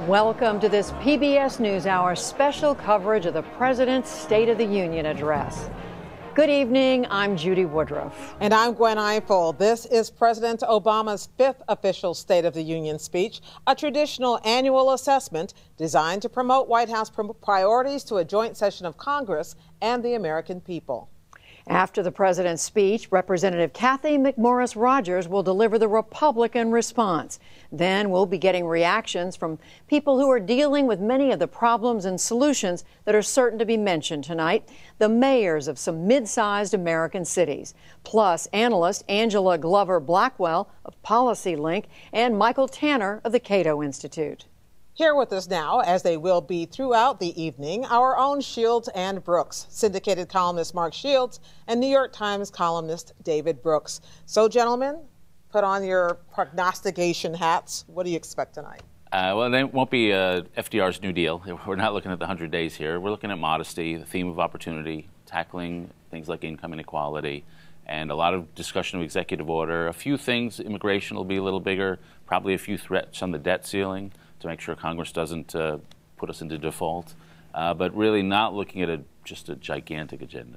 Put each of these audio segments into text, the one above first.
Welcome to this PBS NewsHour special coverage of the President's State of the Union address. Good evening, I'm Judy Woodruff. And I'm Gwen Ifill. This is President Obama's fifth official State of the Union speech, a traditional annual assessment designed to promote White House priorities to a joint session of Congress and the American people. After the president's speech, Representative Kathy McMorris Rodgers will deliver the Republican response. Then we'll be getting reactions from people who are dealing with many of the problems and solutions that are certain to be mentioned tonight, the mayors of some mid-sized American cities, plus analyst Angela Glover Blackwell of PolicyLink and Michael Tanner of the Cato Institute. Here with us now, as they will be throughout the evening, our own Shields and Brooks, Syndicated columnist Mark Shields and New York Times columnist David Brooks. So, gentlemen, put on your prognostication hats. What do you expect tonight? Well, it won't be FDR's New Deal. We're not looking at the 100 days here. We're looking at modesty, the theme of opportunity, tackling things like income inequality, and a lot of discussion of executive order. A few things, immigration will be a little bigger, probably a few threats on the debt ceiling to make sure Congress doesn't put us into default, but really not looking at just a gigantic agenda.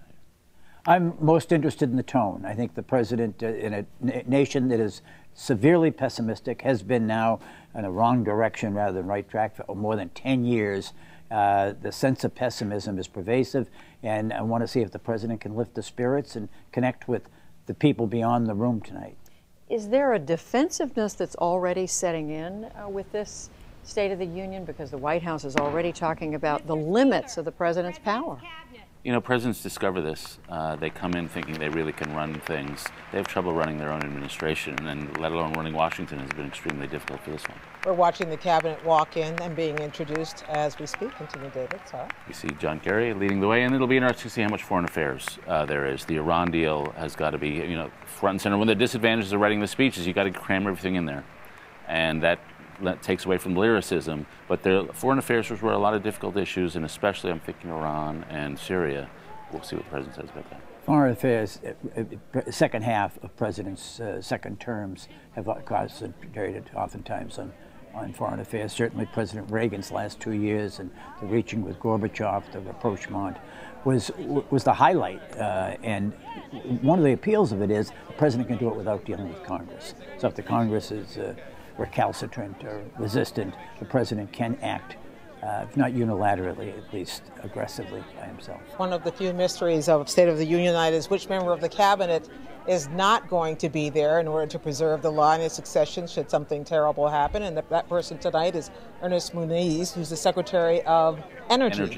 I'm most interested in the tone. I think the president, in a nation that is severely pessimistic, has been now in a wrong direction rather than right track for more than 10 years. The sense of pessimism is pervasive, and I want to see if the president can lift the spirits and connect with the people beyond the room tonight. Is there a defensiveness that's already setting in with this State of the Union, because the White House is already talking about the limits of the president's power? You know, presidents discover this. They come in thinking they really can run things. They have trouble running their own administration, and let alone running Washington has been extremely difficult for this one. We're watching the cabinet walk in and being introduced as we speak. Continue, David. Sorry. We see John Kerry leading the way, and it'll be interesting to see how much foreign affairs there is. The Iran deal has got to be, you know, front and center. One of the disadvantages of writing the speech is you got to cram everything in there, and that takes away from lyricism, but the foreign affairs were a lot of difficult issues, and especially I'm thinking Iran and Syria. We'll see what the president says about that. Foreign affairs, second half of presidents' second terms have concentrated oftentimes on foreign affairs. Certainly President Reagan's last 2 years and the reaching with Gorbachev, the rapprochement, was the highlight. And one of the appeals of it is the president can do it without dealing with Congress. So if the Congress is recalcitrant or resistant, the president can act, if not unilaterally, at least aggressively by himself. One of the few mysteries of State of the Union night is which member of the cabinet is not going to be there in order to preserve the line of succession should something terrible happen. And that person tonight is Ernest Moniz, who's the Secretary of Energy.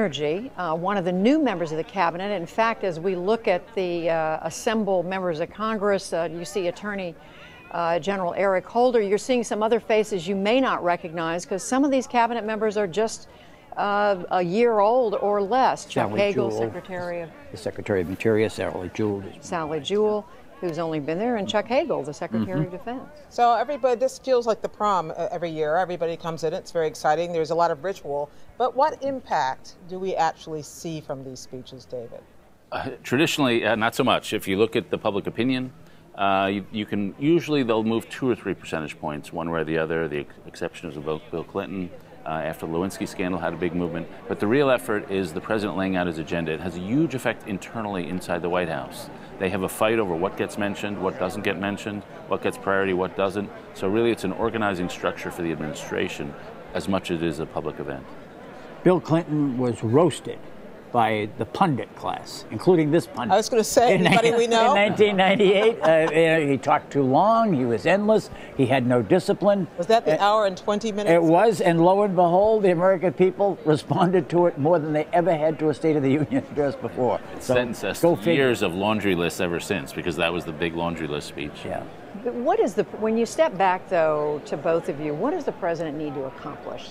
One of the new members of the cabinet. In fact, as we look at the assembled members of Congress, you see Attorney General Eric Holder. You're seeing some other faces you may not recognize because some of these cabinet members are just a year old or less. Chuck Hagel, the Secretary of Interior, Sally Jewell, who's only been there, and Chuck Hagel, the Secretary of Defense. So everybody, this feels like the prom every year. Everybody comes in. It's very exciting. There's a lot of ritual. But what impact do we actually see from these speeches, David? Traditionally, not so much. If you look at the public opinion, you can usually they'll move 2 or 3 percentage points one way or the other. The exception is about Bill Clinton. After the Lewinsky scandal had a big movement. But the real effort is the president laying out his agenda. It has a huge effect internally inside the White House. They have a fight over what gets mentioned, what doesn't get mentioned, what gets priority, what doesn't. So really it's an organizing structure for the administration as much as it is a public event. Bill Clinton was roasted by the pundit class, including this pundit. I was going to say, anybody we know? In 1998, he talked too long, he was endless, he had no discipline. Was that the hour and 20 minutes? It was, and lo and behold, the American people responded to it more than they ever had to a State of the Union address before. It's sentenced us to years of laundry lists ever since, because that was the big laundry list speech. Yeah. But what is when you step back, though, to both of you, what does the president need to accomplish?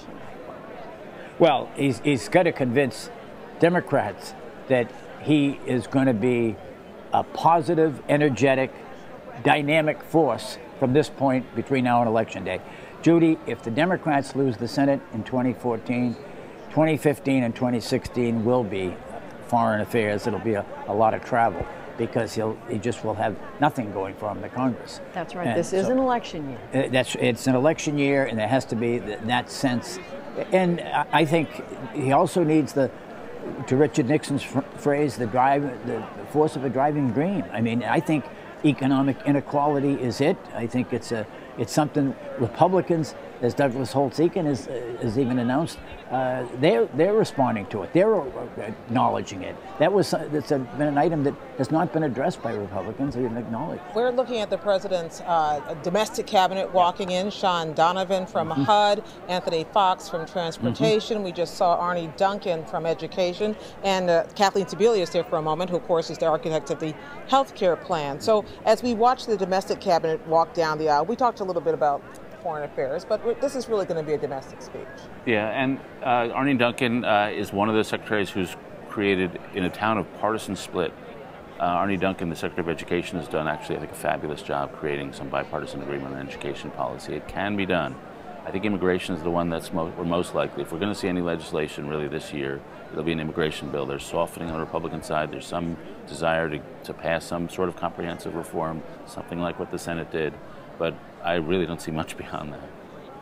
Well, he's got to convince Democrats that he is going to be a positive, energetic, dynamic force from this point between now and Election Day. Judy, if the Democrats lose the Senate in 2014, 2015 and 2016 will be foreign affairs. It'll be a lot of travel. because he just will have nothing going for him in the Congress. That's right. And this is an election year. It's an election year, and there has to be that sense. And I think he also needs to Richard Nixon's phrase, the force of a driving dream. I mean, I think economic inequality is it. I think it's something Republicans, as Douglas Holtz-Eakin has even announced, they're responding to it. They're acknowledging it. It's been an item that has not been addressed by Republicans or even acknowledged. We're looking at the president's domestic cabinet walking in. Sean Donovan from HUD, Anthony Fox from Transportation. We just saw Arnie Duncan from Education, and Kathleen Sebelius there for a moment, who of course is the architect of the health care plan. So as we watch the domestic cabinet walk down the aisle, we talked a little bit about foreign affairs, but this is really going to be a domestic speech. Yeah, and Arnie Duncan is one of the secretaries who's created, in a town of partisan split, Arnie Duncan, the Secretary of Education, has done actually, I think, a fabulous job creating some bipartisan agreement on education policy. It can be done. I think immigration is the one that's we're most likely. If we're going to see any legislation really this year, it'll be an immigration bill. There's softening on the Republican side. There's some desire to pass some sort of comprehensive reform, something like what the Senate did. But I really don't see much beyond that.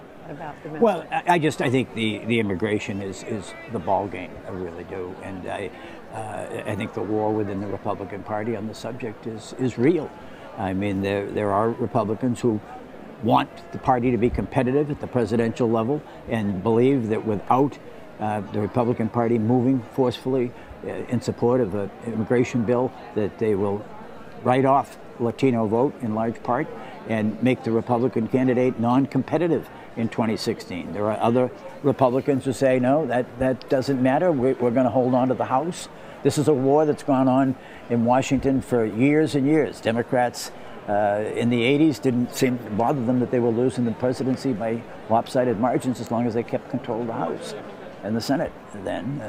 Well, I think the immigration is the ball game. I really do, and I think the war within the Republican Party on the subject is real. I mean, there are Republicans who want the party to be competitive at the presidential level and believe that without the Republican Party moving forcefully in support of an immigration bill, that they will write off Latino vote in large part and make the Republican candidate non-competitive in 2016. There are other Republicans who say, no, that doesn't matter. We're going to hold on to the House. This is a war that's gone on in Washington for years and years. Democrats in the 80s didn't seem to bother them that they were losing the presidency by lopsided margins as long as they kept control of the House and the Senate then.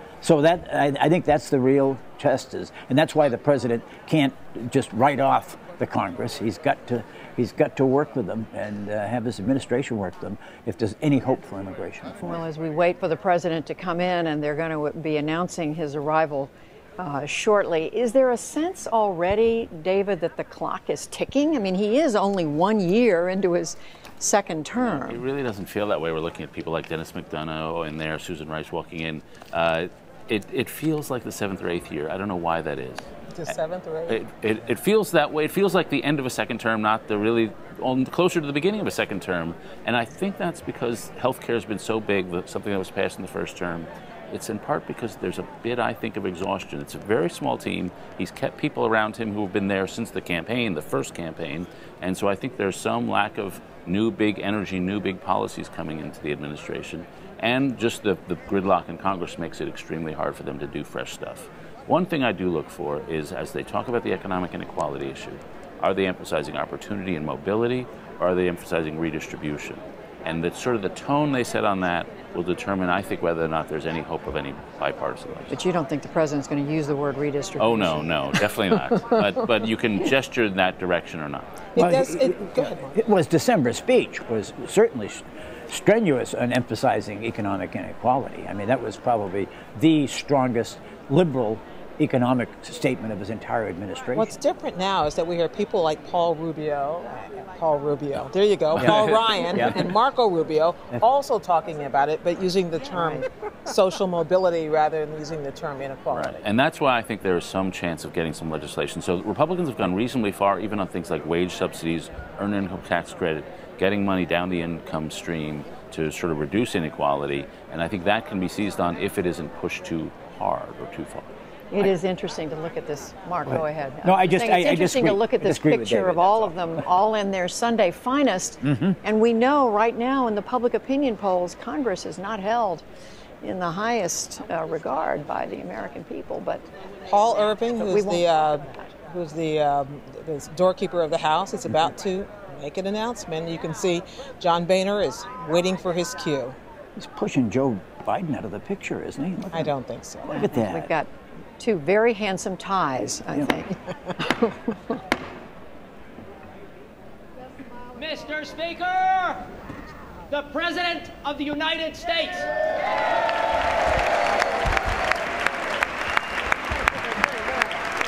I think that's the real test and that's why the president can't just write off the Congress. He's got to work with them and have his administration work with them if there's any hope for immigration reform. Well, as we wait for the president to come in, and they're going to be announcing his arrival shortly, is there a sense already, David, that the clock is ticking? I mean, he is only 1 year into his second term. It really doesn't feel that way. We're looking at people like Dennis McDonough and there, Susan Rice walking in. It feels like the 7th or 8th year. I don't know why that is. The 7th or 8th? It feels that way. It feels like the end of a second term, not the really closer to the beginning of a second term. And I think that's because healthcare has been so big, something that was passed in the first term. It's in part because there's a bit, I think, of exhaustion. It's a very small team. He's kept people around him who have been there since the campaign, the first campaign. And so I think there's some lack of new big energy, new big policies coming into the administration. And just the gridlock in Congress makes it extremely hard for them to do fresh stuff. One thing I do look for is, as they talk about the economic inequality issue, are they emphasizing opportunity and mobility, or are they emphasizing redistribution? And that sort of the tone they set on that will determine, I think, whether or not there's any hope of any bipartisan legislation. But you don't think the president's going to use the word redistribution? Oh, no, definitely not. But you can gesture in that direction or not. Go ahead, Mark. It was December's speech was certainly strenuous on emphasizing economic inequality. I mean, that was probably the strongest liberal economic statement of his entire administration. What's different now is that we hear people like Paul Ryan, and Marco Rubio also talking about it, but using the term social mobility rather than using the term inequality. Right. And that's why I think there is some chance of getting some legislation. So Republicans have gone reasonably far, even on things like wage subsidies, earned income tax credit, getting money down the income stream to sort of reduce inequality. And I think that can be seized on if it isn't pushed too hard or too far. It is interesting to look at this. Mark, go ahead. No, it's interesting to look at this picture of all of them, all in their Sunday finest. And we know right now in the public opinion polls, Congress is not held in the highest regard by the American people. But Paul Irving, who's the doorkeeper of the House, is about to make an announcement. You can see John Boehner is waiting for his cue. He's pushing Joe Biden out of the picture, isn't he? I don't think so. Look at that. We've got two very handsome ties, I think. Mr. Speaker, the President of the United States.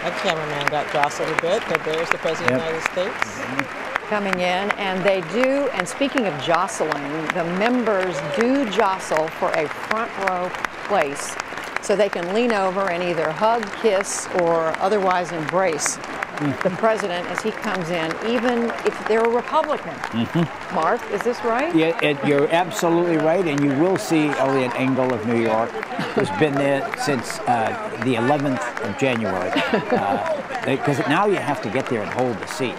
That cameraman got jostled a bit, but there's the President of the United States. Coming in, and they do, and speaking of jostling, the members do jostle for a front row place so they can lean over and either hug, kiss, or otherwise embrace the president as he comes in, even if they're a Republican. Mark, is this right? Yeah, you're absolutely right, and you will see Elliot Engel of New York, who's been there since the 11th of January, because now you have to get there and hold the seat.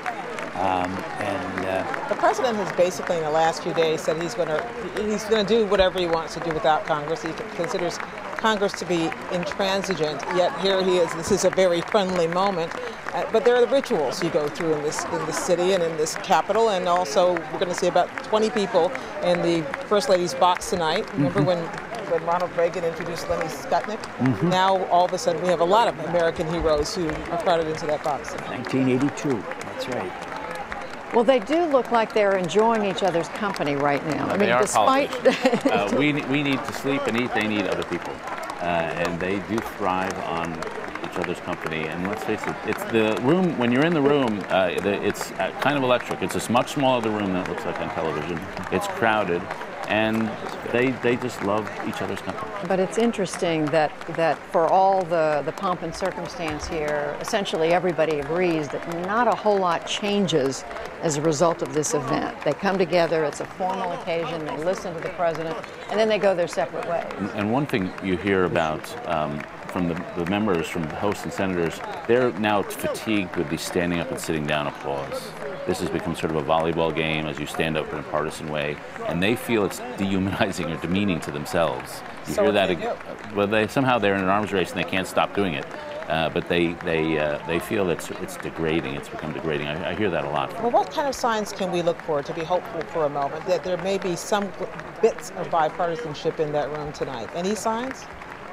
The president has basically, in the last few days, said he's going to do whatever he wants to do without Congress. He considers Congress to be intransigent. Yet here he is. This is a very friendly moment. But there are the rituals you go through in this city and in this Capitol, and also we're going to see about 20 people in the First Lady's box tonight. Remember when Ronald Reagan introduced Lenny Skutnik? Now all of a sudden we have a lot of American heroes who are crowded into that box. 1982. That's right. Well, they do look like they're enjoying each other's company right now. I mean, they are despite we need to sleep and eat. They need other people, and they do thrive on each other's company. And let's face it, it's the room. When you're in the room, it's kind of electric. It's a much smaller room than it looks like on television. It's crowded, and they just love each other's company. But it's interesting that for all the pomp and circumstance here, essentially everybody agrees that not a whole lot changes as a result of this event. They come together, it's a formal occasion, they listen to the president, and then they go their separate ways. And one thing you hear about from the members, from the hosts and senators, they're now fatigued with the standing up and sitting down applause. This has become sort of a volleyball game as you stand up in a partisan way, and they feel it's dehumanizing or demeaning to themselves. You hear that? Well, somehow they're in an arms race and they can't stop doing it. But they feel it's degrading. It's become degrading. I hear that a lot. Well, what kind of signs can we look for to be hopeful for a moment that there may be some bits of bipartisanship in that room tonight? Any signs?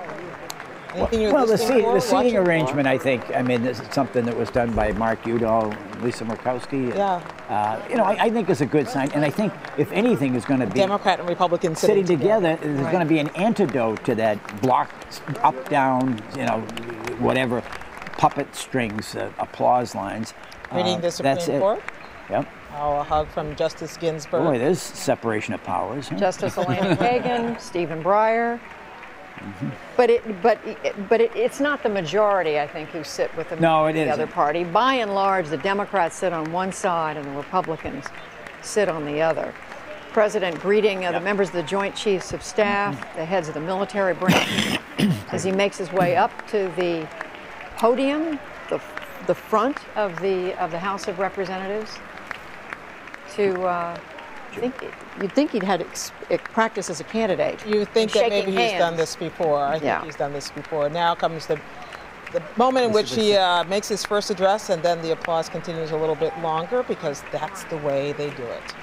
Well, the seating arrangement, I think, this is something that was done by Mark Udall, Lisa Murkowski. Yeah. I think is a good sign. And I think, if anything, is going to be Democrat and Republican sitting together. There's going to be an antidote to that block, up, down, whatever, puppet strings, applause lines. Reading the Supreme Court? Yep. Oh, a hug from Justice Ginsburg. Boy, there's separation of powers. Huh? Justice Elena Kagan, Stephen Breyer. But it's not the majority, I think, who sit with the other party. By and large, the Democrats sit on one side and the Republicans sit on the other. President greeting the members of the Joint Chiefs of Staff, the heads of the military branch, as he makes his way up to the podium, the front of the House of Representatives, to. You'd think he'd had practice as a candidate. You think that maybe he's done this before. I think he's done this before. Now comes the moment in which he makes his first address, and then the applause continues a little bit longer because that's the way they do it.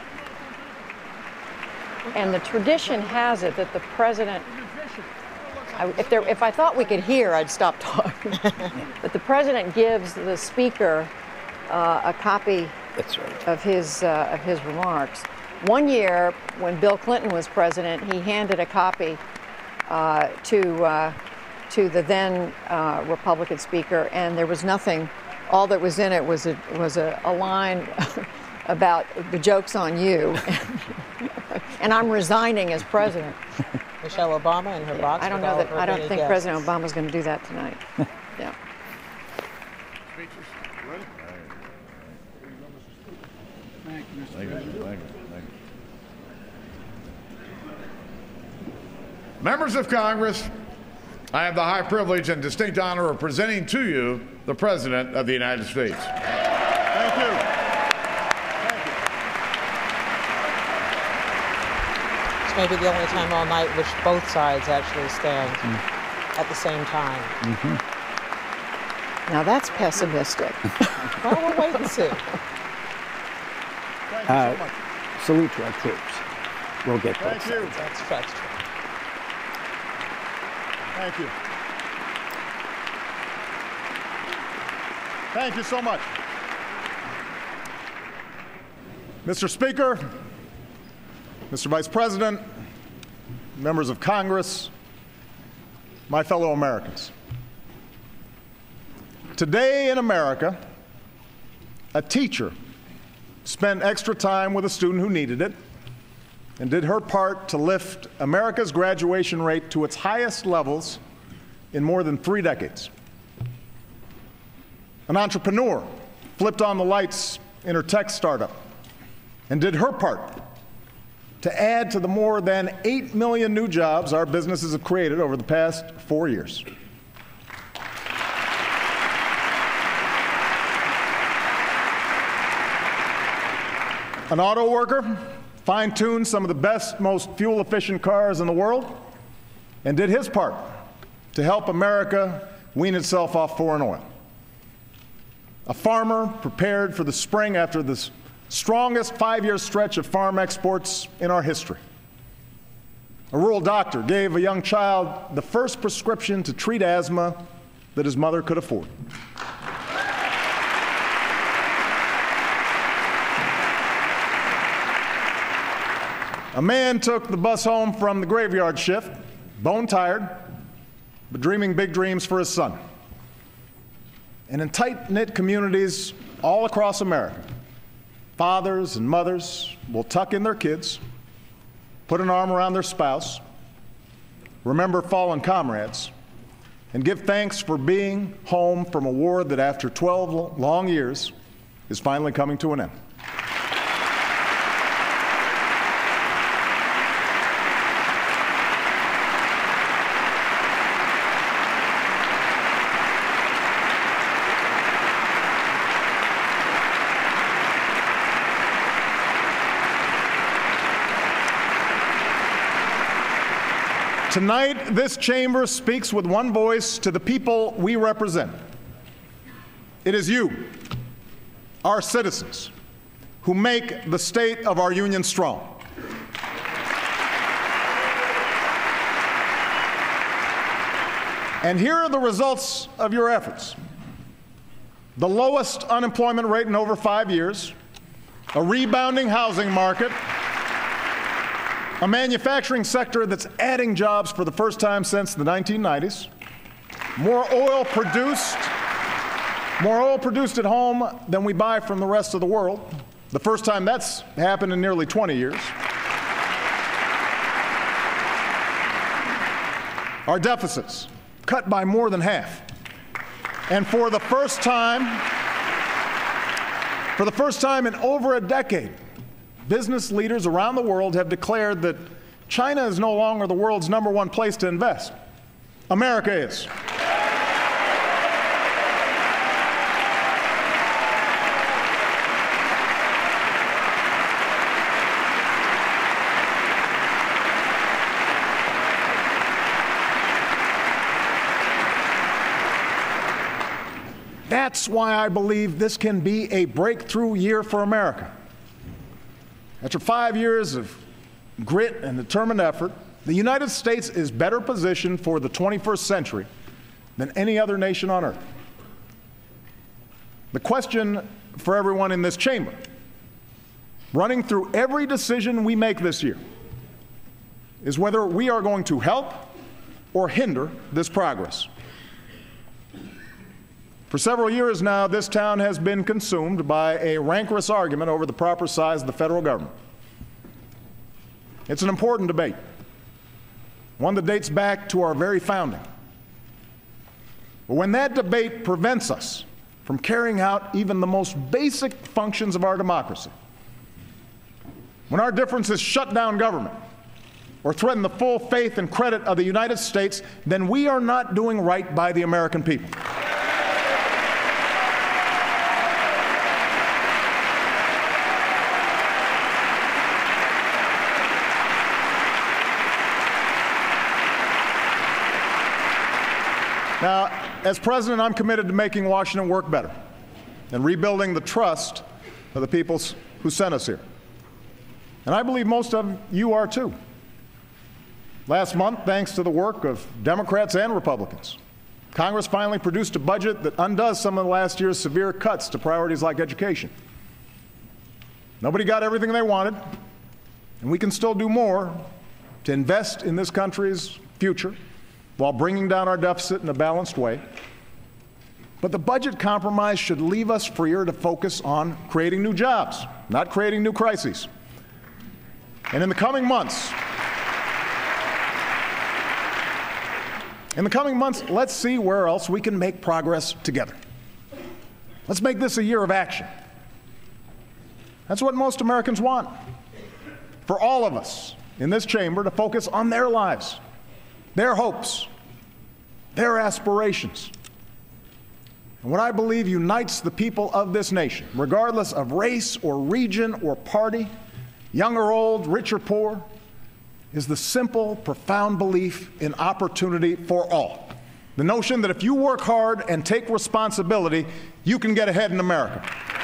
And the tradition has it that the president, if I thought we could hear, I'd stop talking. But the president gives the speaker a copy of his remarks. One year, when Bill Clinton was president, he handed a copy to the then Republican speaker, and there was nothing. All that was in it was a line about the joke's on you, and I'm resigning as president. Michelle Obama in her box. I don't think President Obama's going to do that tonight. Yeah. Thank you. Members of Congress, I have the high privilege and distinct honor of presenting to you the President of the United States. Thank you. This may be the only time all night which both sides actually stand at the same time. Now that's pessimistic. Well, we'll wait and see. Thank you so much. Salute to our troops. We'll get both Thank you. That's true. Thank you. Thank you so much. Mr. Speaker, Mr. Vice President, members of Congress, my fellow Americans. Today in America, a teacher spent extra time with a student who needed it and did her part to lift America's graduation rate to its highest levels in more than 3 decades. An entrepreneur flipped on the lights in her tech startup and did her part to add to the more than 8 million new jobs our businesses have created over the past 4 years. An auto worker fine-tuned some of the best, most fuel-efficient cars in the world and did his part to help America wean itself off foreign oil. A farmer prepared for the spring after the strongest 5-year stretch of farm exports in our history. A rural doctor gave a young child the first prescription to treat asthma that his mother could afford. A man took the bus home from the graveyard shift, bone-tired, but dreaming big dreams for his son. And in tight-knit communities all across America, fathers and mothers will tuck in their kids, put an arm around their spouse, remember fallen comrades, and give thanks for being home from a war that after 12 long years is finally coming to an end. Tonight, this chamber speaks with one voice to the people we represent. It is you, our citizens, who make the state of our union strong. And here are the results of your efforts. The lowest unemployment rate in over 5 years, a rebounding housing market, a manufacturing sector that's adding jobs for the first time since the 1990s, more oil produced at home than we buy from the rest of the world, the first time that's happened in nearly 20 years. Our deficits cut by more than half. And for the first time in over a decade, business leaders around the world have declared that China is no longer the world's #1 place to invest. America is. That's why I believe this can be a breakthrough year for America. After 5 years of grit and determined effort, the United States is better positioned for the 21st century than any other nation on earth. The question for everyone in this chamber, running through every decision we make this year, is whether we are going to help or hinder this progress. For several years now, this town has been consumed by a rancorous argument over the proper size of the federal government. It's an important debate, one that dates back to our very founding. But when that debate prevents us from carrying out even the most basic functions of our democracy, when our differences shut down government or threaten the full faith and credit of the United States, then we are not doing right by the American people. Now, as president, I'm committed to making Washington work better and rebuilding the trust of the people who sent us here. And I believe most of you are too. Last month, thanks to the work of Democrats and Republicans, Congress finally produced a budget that undoes some of last year's severe cuts to priorities like education. Nobody got everything they wanted, and we can still do more to invest in this country's future while bringing down our deficit in a balanced way. But the budget compromise should leave us freer to focus on creating new jobs, not creating new crises. And in the coming months, let's see where else we can make progress together. Let's make this a year of action. That's what most Americans want. For all of us in this chamber to focus on their lives, their hopes, their aspirations. And what I believe unites the people of this nation, regardless of race or region or party, young or old, rich or poor, is the simple, profound belief in opportunity for all. The notion that if you work hard and take responsibility, you can get ahead in America.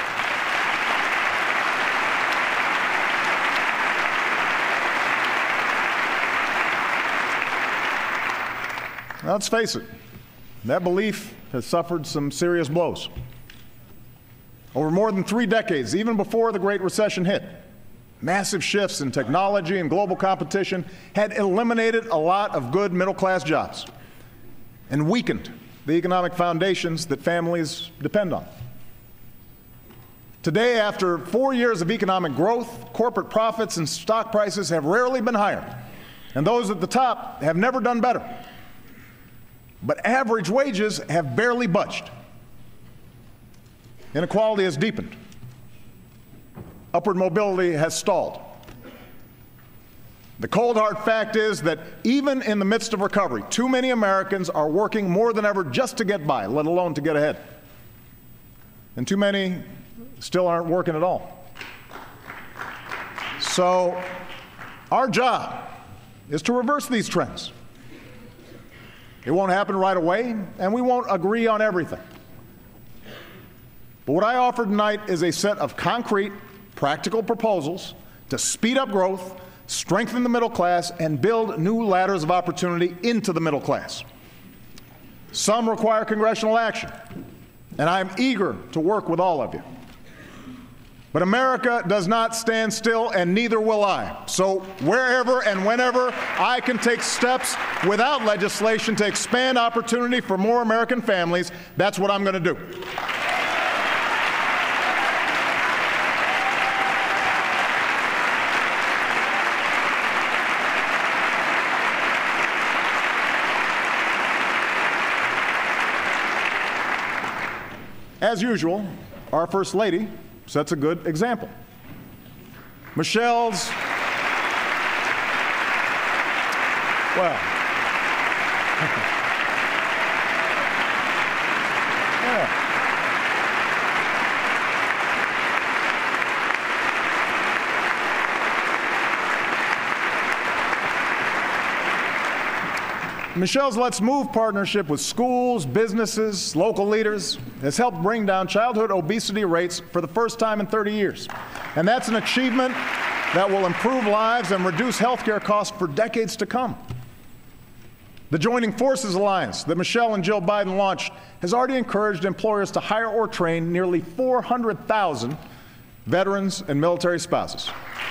Now, let's face it, that belief has suffered some serious blows. Over more than 3 decades, even before the Great Recession hit, massive shifts in technology and global competition had eliminated a lot of good middle-class jobs and weakened the economic foundations that families depend on. Today, after 4 years of economic growth, corporate profits and stock prices have rarely been higher, and those at the top have never done better. But average wages have barely budged. Inequality has deepened. Upward mobility has stalled. The cold hard fact is that even in the midst of recovery, too many Americans are working more than ever just to get by, let alone to get ahead. And too many still aren't working at all. So our job is to reverse these trends. It won't happen right away, and we won't agree on everything. But what I offer tonight is a set of concrete, practical proposals to speed up growth, strengthen the middle class, and build new ladders of opportunity into the middle class. Some require congressional action, and I'm eager to work with all of you. But America does not stand still, and neither will I. So wherever and whenever I can take steps without legislation to expand opportunity for more American families, that's what I'm going to do. As usual, our First Lady sets a good example. Michelle's, well, yeah. Michelle's Let's Move partnership with schools, businesses, local leaders has helped bring down childhood obesity rates for the first time in 30 years. And that's an achievement that will improve lives and reduce healthcare costs for decades to come. The Joining Forces Alliance that Michelle and Jill Biden launched has already encouraged employers to hire or train nearly 400,000 veterans and military spouses.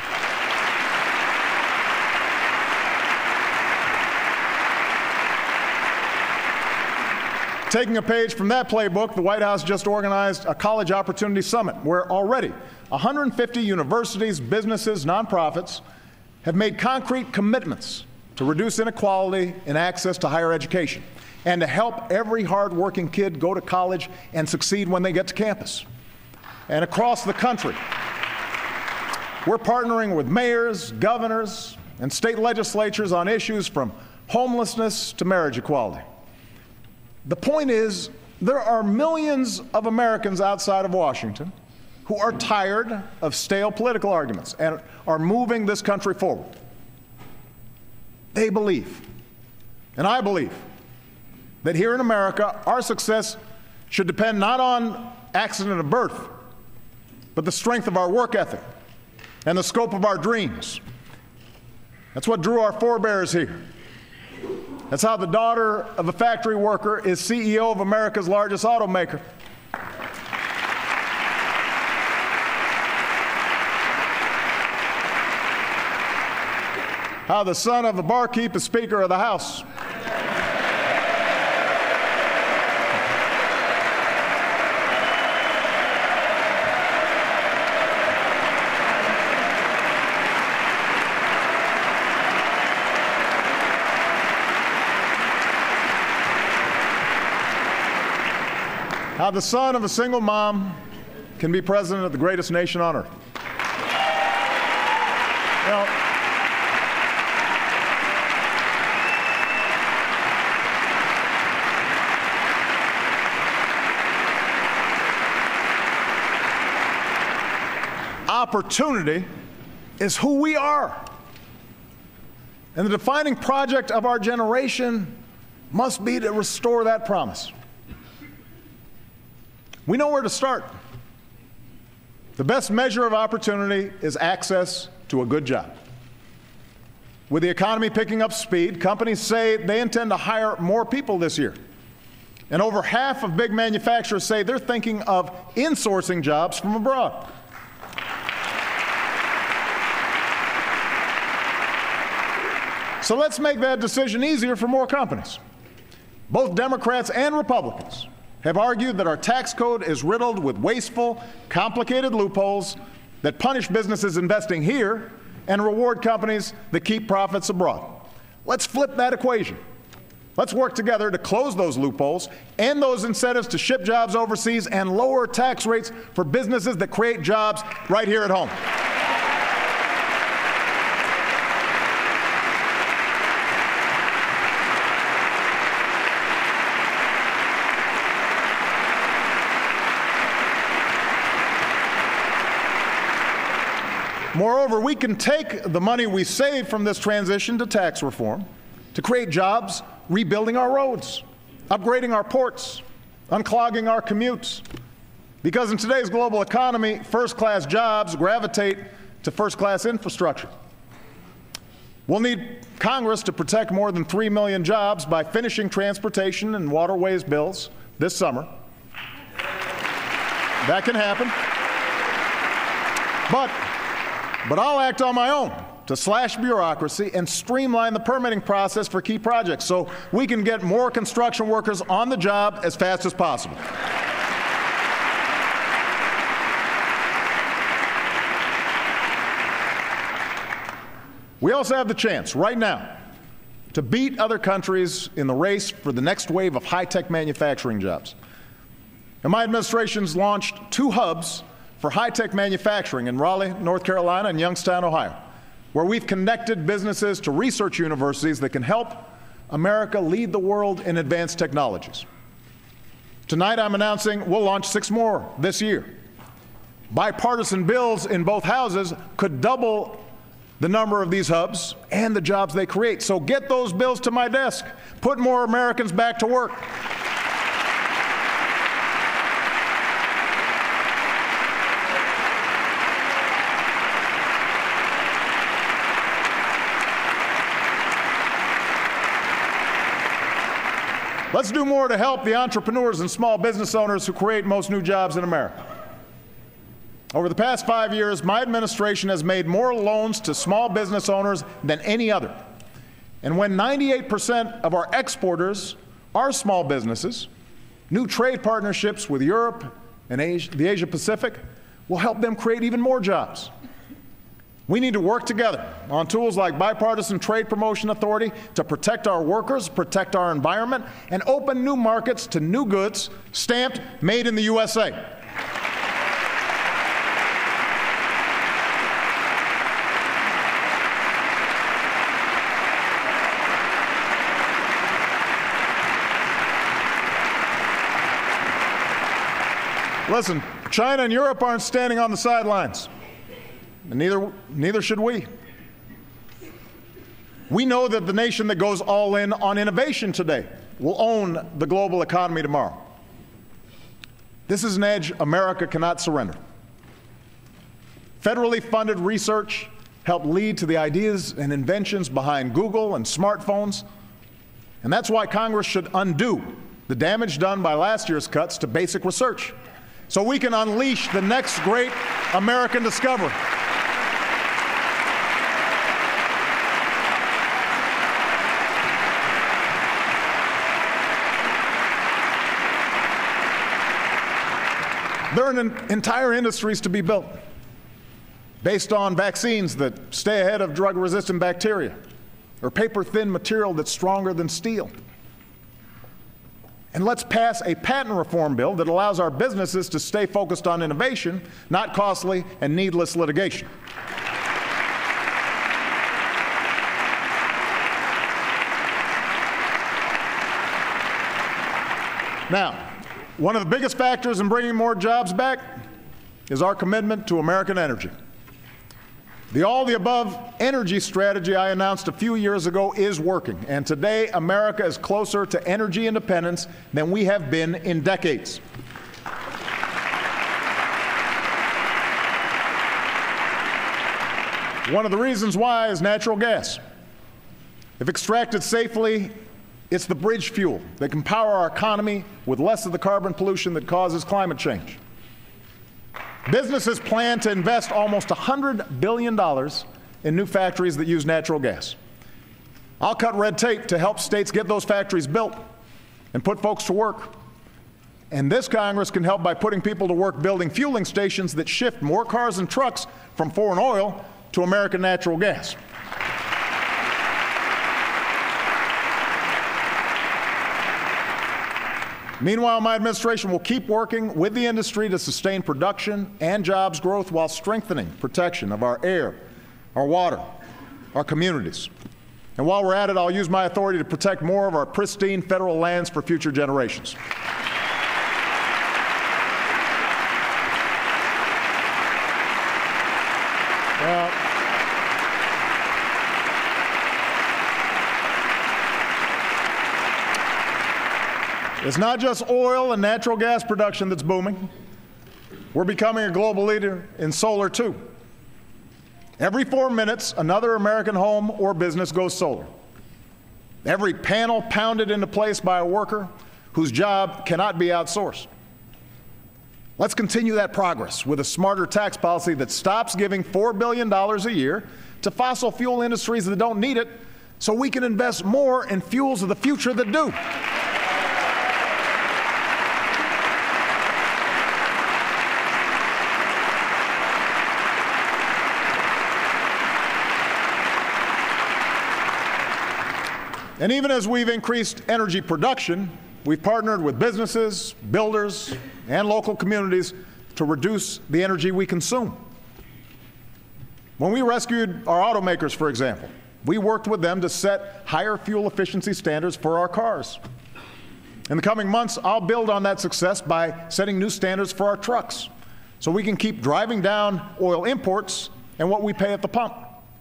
Taking a page from that playbook, the White House just organized a College Opportunity Summit where already 150 universities, businesses, nonprofits have made concrete commitments to reduce inequality in access to higher education and to help every hard-working kid go to college and succeed when they get to campus. And across the country, we're partnering with mayors, governors, and state legislatures on issues from homelessness to marriage equality. The point is, there are millions of Americans outside of Washington who are tired of stale political arguments and are moving this country forward. They believe, and I believe, that here in America, our success should depend not on accident of birth, but the strength of our work ethic and the scope of our dreams. That's what drew our forebears here. That's how the daughter of a factory worker is CEO of America's largest automaker. How the son of a barkeep is Speaker of the House. how the son of a single mom can be president of the greatest nation on earth. You know, opportunity is who we are. And the defining project of our generation must be to restore that promise. We know where to start. The best measure of opportunity is access to a good job. With the economy picking up speed, companies say they intend to hire more people this year. And over half of big manufacturers say they're thinking of insourcing jobs from abroad. So let's make that decision easier for more companies. Both Democrats and Republicans have argued that our tax code is riddled with wasteful, complicated loopholes that punish businesses investing here and reward companies that keep profits abroad. Let's flip that equation. Let's work together to close those loopholes, end those incentives to ship jobs overseas, and lower tax rates for businesses that create jobs right here at home. Moreover, we can take the money we save from this transition to tax reform to create jobs rebuilding our roads, upgrading our ports, unclogging our commutes. Because in today's global economy, first-class jobs gravitate to first-class infrastructure. We'll need Congress to protect more than 3 million jobs by finishing transportation and waterways bills this summer. That can happen. But I'll act on my own to slash bureaucracy and streamline the permitting process for key projects so we can get more construction workers on the job as fast as possible. We also have the chance right now to beat other countries in the race for the next wave of high-tech manufacturing jobs. And my administration's launched 2 hubs for high-tech manufacturing in Raleigh, North Carolina, and Youngstown, Ohio, where we've connected businesses to research universities that can help America lead the world in advanced technologies. Tonight, I'm announcing we'll launch 6 more this year. Bipartisan bills in both houses could double the number of these hubs and the jobs they create. So get those bills to my desk. Put more Americans back to work. Let's do more to help the entrepreneurs and small business owners who create most new jobs in America. Over the past 5 years, my administration has made more loans to small business owners than any other. And when 98% of our exporters are small businesses, new trade partnerships with Europe and the Asia Pacific will help them create even more jobs. We need to work together on tools like Bipartisan Trade Promotion Authority to protect our workers, protect our environment, and open new markets to new goods stamped Made in the USA. Listen, China and Europe aren't standing on the sidelines. And neither should we. We know that the nation that goes all in on innovation today will own the global economy tomorrow. This is an edge America cannot surrender. Federally funded research helped lead to the ideas and inventions behind Google and smartphones. And that's why Congress should undo the damage done by last year's cuts to basic research, so we can unleash the next great American discovery. There are entire industries to be built based on vaccines that stay ahead of drug-resistant bacteria, or paper-thin material that's stronger than steel. And let's pass a patent reform bill that allows our businesses to stay focused on innovation, not costly and needless litigation. Now, one of the biggest factors in bringing more jobs back is our commitment to American energy. The all-the-above energy strategy I announced a few years ago is working, and today America is closer to energy independence than we have been in decades. One of the reasons why is natural gas. If extracted safely, it's the bridge fuel that can power our economy with less of the carbon pollution that causes climate change. Businesses plan to invest almost $100 billion in new factories that use natural gas. I'll cut red tape to help states get those factories built and put folks to work. And this Congress can help by putting people to work building fueling stations that shift more cars and trucks from foreign oil to American natural gas. Meanwhile, my administration will keep working with the industry to sustain production and jobs growth while strengthening protection of our air, our water, our communities. And while we're at it, I'll use my authority to protect more of our pristine federal lands for future generations. It's not just oil and natural gas production that's booming. We're becoming a global leader in solar, too. Every 4 minutes, another American home or business goes solar. Every panel pounded into place by a worker whose job cannot be outsourced. Let's continue that progress with a smarter tax policy that stops giving $4 billion a year to fossil fuel industries that don't need it, so we can invest more in fuels of the future that do. And even as we've increased energy production, we've partnered with businesses, builders, and local communities to reduce the energy we consume. When we rescued our automakers, for example, we worked with them to set higher fuel efficiency standards for our cars. In the coming months, I'll build on that success by setting new standards for our trucks, so we can keep driving down oil imports and what we pay at the pump.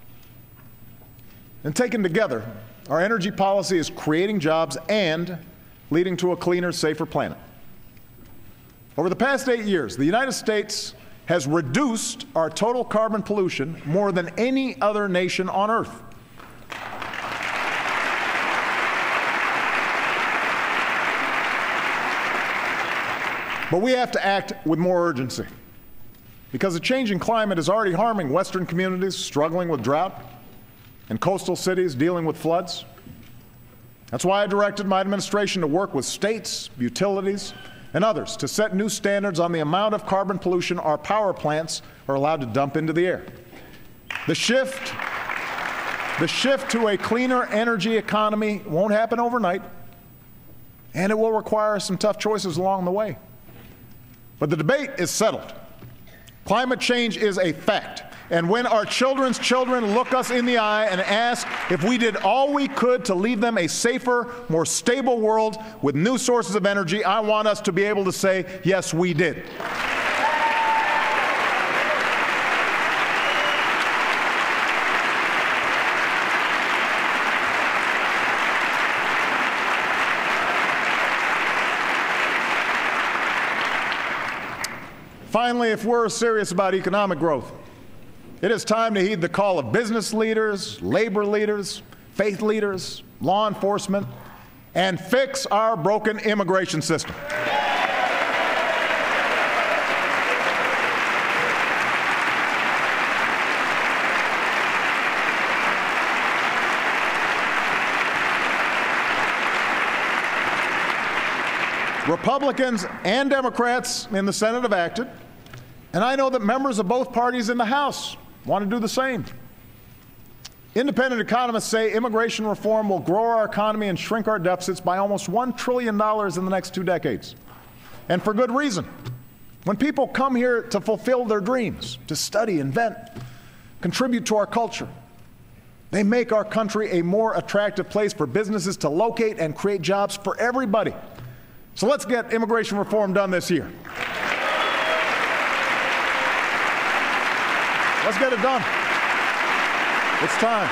And taken together, our energy policy is creating jobs and leading to a cleaner, safer planet. Over the past 8 years, the United States has reduced our total carbon pollution more than any other nation on Earth. But we have to act with more urgency, because the changing climate is already harming Western communities struggling with drought and coastal cities dealing with floods. That's why I directed my administration to work with states, utilities, and others to set new standards on the amount of carbon pollution our power plants are allowed to dump into the air. The shift to a cleaner energy economy won't happen overnight, and it will require some tough choices along the way. But the debate is settled. Climate change is a fact. And when our children's children look us in the eye and ask if we did all we could to leave them a safer, more stable world with new sources of energy, I want us to be able to say, yes, we did. Finally, if we're serious about economic growth, it is time to heed the call of business leaders, labor leaders, faith leaders, law enforcement, and fix our broken immigration system. Republicans and Democrats in the Senate have acted, and I know that members of both parties in the House want to do the same. Independent economists say immigration reform will grow our economy and shrink our deficits by almost $1 trillion in the next 2 decades. And for good reason. When people come here to fulfill their dreams, to study, invent, contribute to our culture, they make our country a more attractive place for businesses to locate and create jobs for everybody. So let's get immigration reform done this year. Let's get it done. It's time.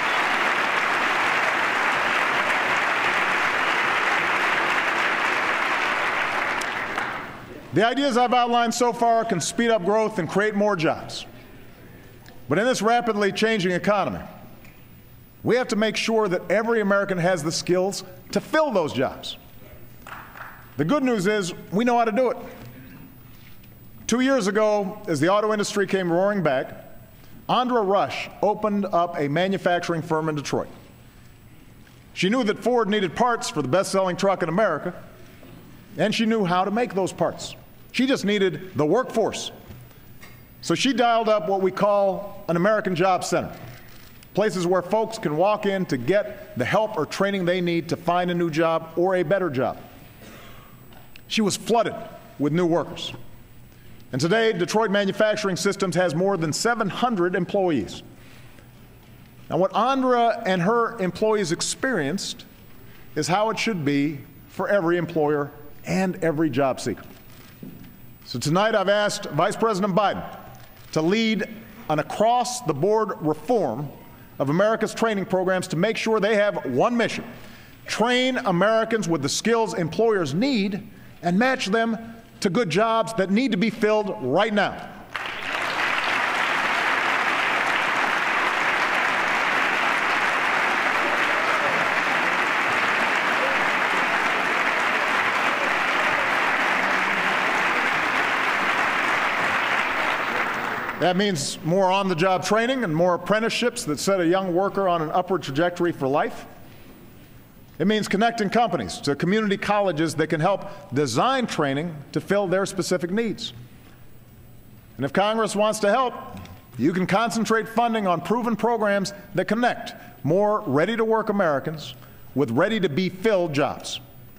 The ideas I've outlined so far can speed up growth and create more jobs. But in this rapidly changing economy, we have to make sure that every American has the skills to fill those jobs. The good news is we know how to do it. 2 years ago, as the auto industry came roaring back, Andra Rush opened up a manufacturing firm in Detroit. She knew that Ford needed parts for the best-selling truck in America, and she knew how to make those parts. She just needed the workforce. So she dialed up what we call an American Job Center, places where folks can walk in to get the help or training they need to find a new job or a better job. She was flooded with new workers. And today, Detroit Manufacturing Systems has more than 700 employees. Now, what Andra and her employees experienced is how it should be for every employer and every job seeker. So tonight, I've asked Vice President Biden to lead an across-the-board reform of America's training programs to make sure they have one mission: train Americans with the skills employers need and match them to good jobs that need to be filled right now. That means more on-the-job training and more apprenticeships that set a young worker on an upward trajectory for life. It means connecting companies to community colleges that can help design training to fill their specific needs. And if Congress wants to help, you can concentrate funding on proven programs that connect more ready-to-work Americans with ready-to-be-filled jobs.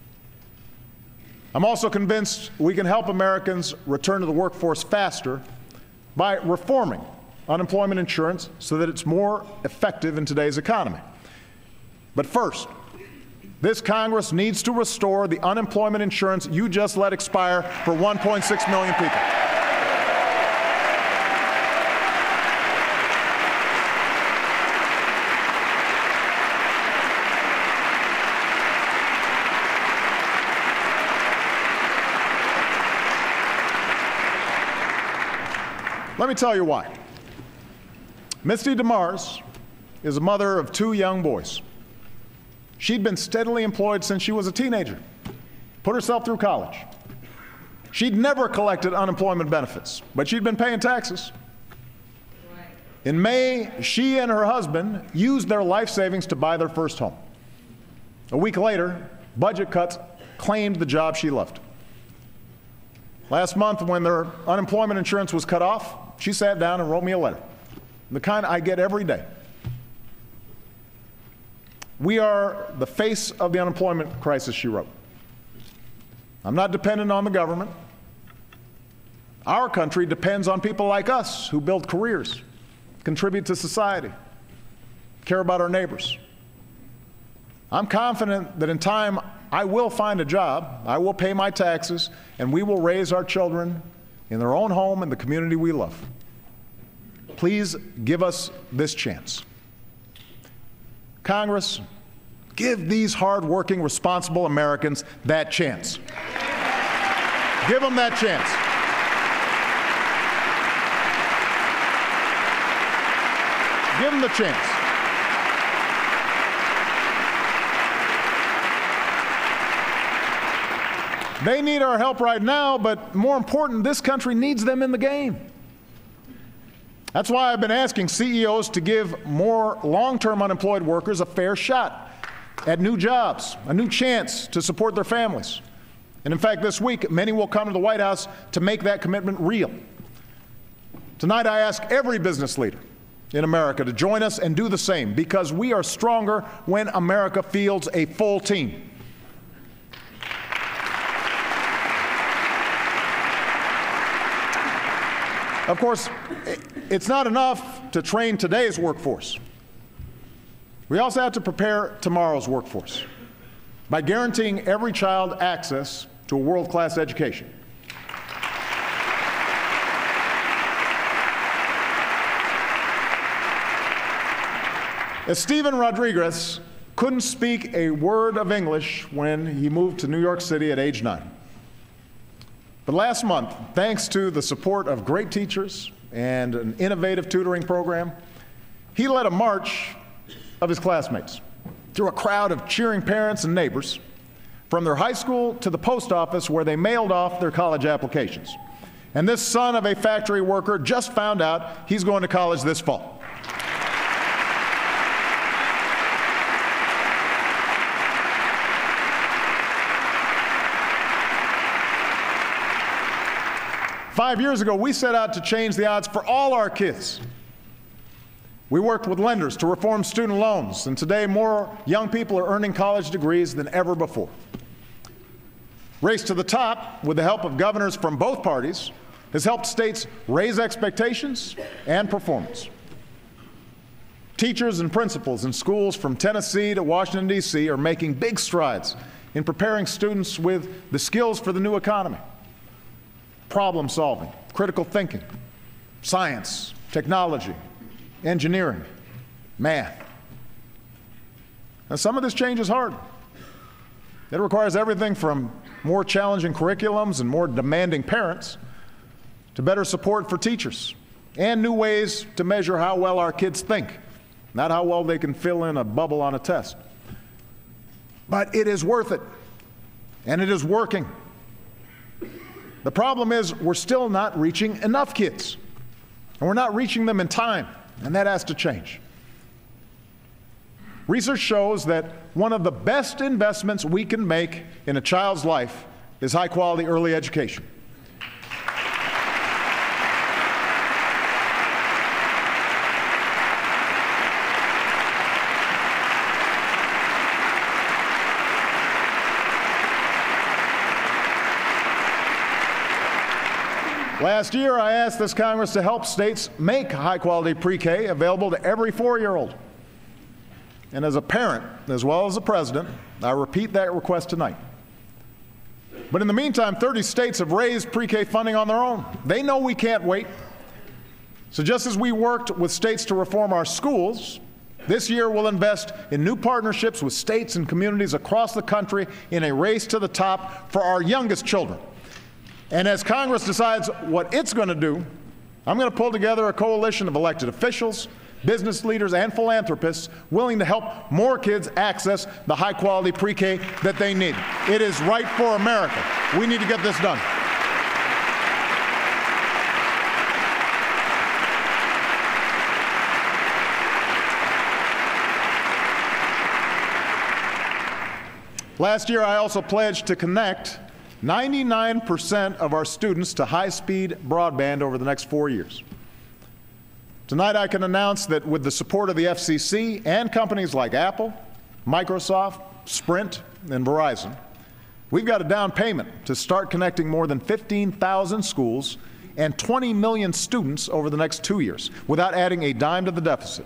I'm also convinced we can help Americans return to the workforce faster by reforming unemployment insurance so that it's more effective in today's economy. But first, this Congress needs to restore the unemployment insurance you just let expire for 1.6 million people. Let me tell you why. Misty DeMars is a mother of 2 young boys. She'd been steadily employed since she was a teenager, put herself through college. She'd never collected unemployment benefits, but she'd been paying taxes. In May, she and her husband used their life savings to buy their first home. A week later, budget cuts claimed the job she loved. Last month, when their unemployment insurance was cut off, she sat down and wrote me a letter, the kind I get every day. We are the face of the unemployment crisis, she wrote. I'm not dependent on the government. Our country depends on people like us who build careers, contribute to society, care about our neighbors. I'm confident that in time I will find a job, I will pay my taxes, and we will raise our children in their own home and the community we love. Please give us this chance. Congress, give these hard-working, responsible Americans that chance. Give them that chance. Give them the chance. They need our help right now, but more important, this country needs them in the game. That's why I've been asking CEOs to give more long-term unemployed workers a fair shot at new jobs, a new chance to support their families. And in fact, this week, many will come to the White House to make that commitment real. Tonight, I ask every business leader in America to join us and do the same, because we are stronger when America fields a full team. Of course, it's not enough to train today's workforce. We also have to prepare tomorrow's workforce by guaranteeing every child access to a world-class education. As Steven Rodriguez couldn't speak a word of English when he moved to New York City at age 9. But last month, thanks to the support of great teachers and an innovative tutoring program, he led a march of his classmates through a crowd of cheering parents and neighbors from their high school to the post office where they mailed off their college applications. And this son of a factory worker just found out he's going to college this fall. Five years ago, we set out to change the odds for all our kids. We worked with lenders to reform student loans, and today more young people are earning college degrees than ever before. Race to the Top, with the help of governors from both parties, has helped states raise expectations and performance. Teachers and principals in schools from Tennessee to Washington, D.C. are making big strides in preparing students with the skills for the new economy: problem solving, critical thinking, science, technology, engineering, math. Now, some of this change is hard. It requires everything from more challenging curriculums and more demanding parents to better support for teachers and new ways to measure how well our kids think, not how well they can fill in a bubble on a test. But it is worth it, and it is working. The problem is we're still not reaching enough kids, and we're not reaching them in time, and that has to change. Research shows that one of the best investments we can make in a child's life is high-quality early education. Last year, I asked this Congress to help states make high-quality pre-K available to every 4-year-old. And as a parent, as well as a president, I repeat that request tonight. But in the meantime, 30 states have raised pre-K funding on their own. They know we can't wait. So just as we worked with states to reform our schools, this year we'll invest in new partnerships with states and communities across the country in a race to the top for our youngest children. And as Congress decides what it's going to do, I'm going to pull together a coalition of elected officials, business leaders, and philanthropists willing to help more kids access the high-quality pre-K that they need. It is right for America. We need to get this done. Last year, I also pledged to connect 99% of our students to high-speed broadband over the next 4 years. Tonight I can announce that with the support of the FCC and companies like Apple, Microsoft, Sprint, and Verizon, we've got a down payment to start connecting more than 15,000 schools and 20 million students over the next 2 years without adding a dime to the deficit.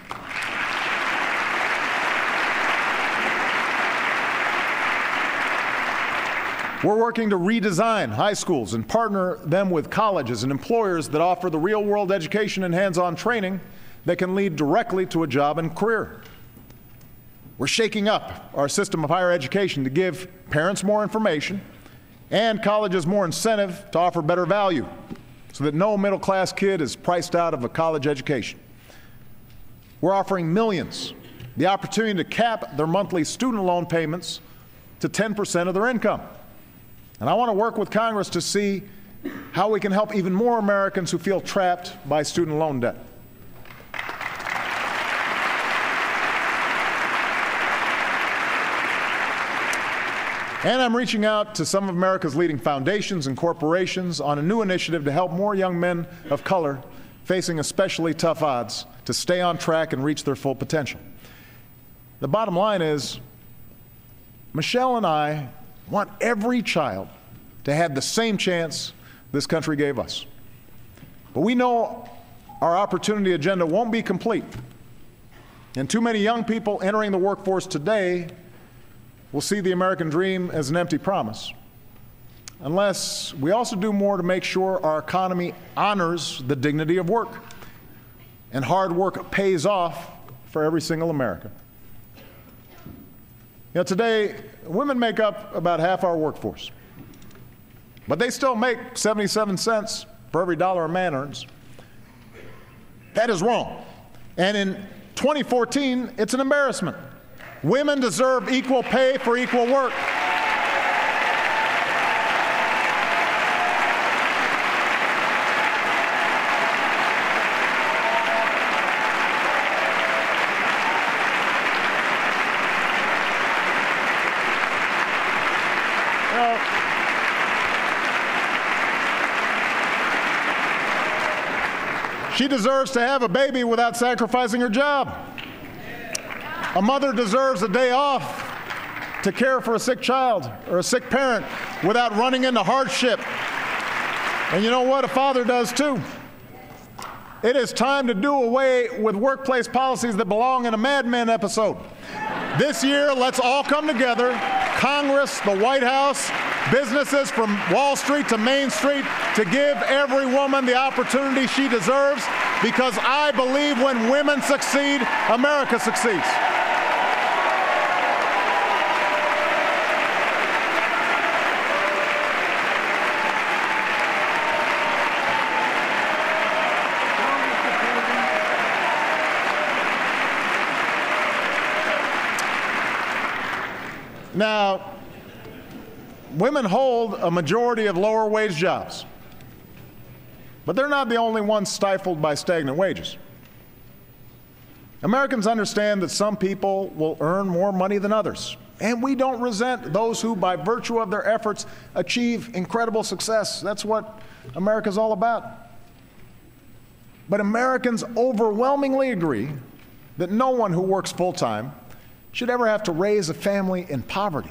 We're working to redesign high schools and partner them with colleges and employers that offer the real-world education and hands-on training that can lead directly to a job and career. We're shaking up our system of higher education to give parents more information and colleges more incentive to offer better value so that no middle-class kid is priced out of a college education. We're offering millions the opportunity to cap their monthly student loan payments to 10% of their income. And I want to work with Congress to see how we can help even more Americans who feel trapped by student loan debt. And I'm reaching out to some of America's leading foundations and corporations on a new initiative to help more young men of color facing especially tough odds to stay on track and reach their full potential. The bottom line is, Michelle and I want every child to have the same chance this country gave us. But we know our opportunity agenda won't be complete. And too many young people entering the workforce today will see the American dream as an empty promise, unless we also do more to make sure our economy honors the dignity of work and hard work pays off for every single American. You know, today, women make up about half our workforce, but they still make 77 cents for every dollar a man earns. That is wrong. And in 2014, it's an embarrassment. Women deserve equal pay for equal work. She deserves to have a baby without sacrificing her job. A mother deserves a day off to care for a sick child or a sick parent without running into hardship. And you know what? A father does too. It is time to do away with workplace policies that belong in a Mad Men episode. This year, let's all come together, Congress, the White House, businesses from Wall Street to Main Street, to give every woman the opportunity she deserves, because I believe when women succeed, America succeeds. Now, women hold a majority of lower wage jobs, but they're not the only ones stifled by stagnant wages. Americans understand that some people will earn more money than others, and we don't resent those who, by virtue of their efforts, achieve incredible success. That's what America's all about. But Americans overwhelmingly agree that no one who works full-time should ever have to raise a family in poverty.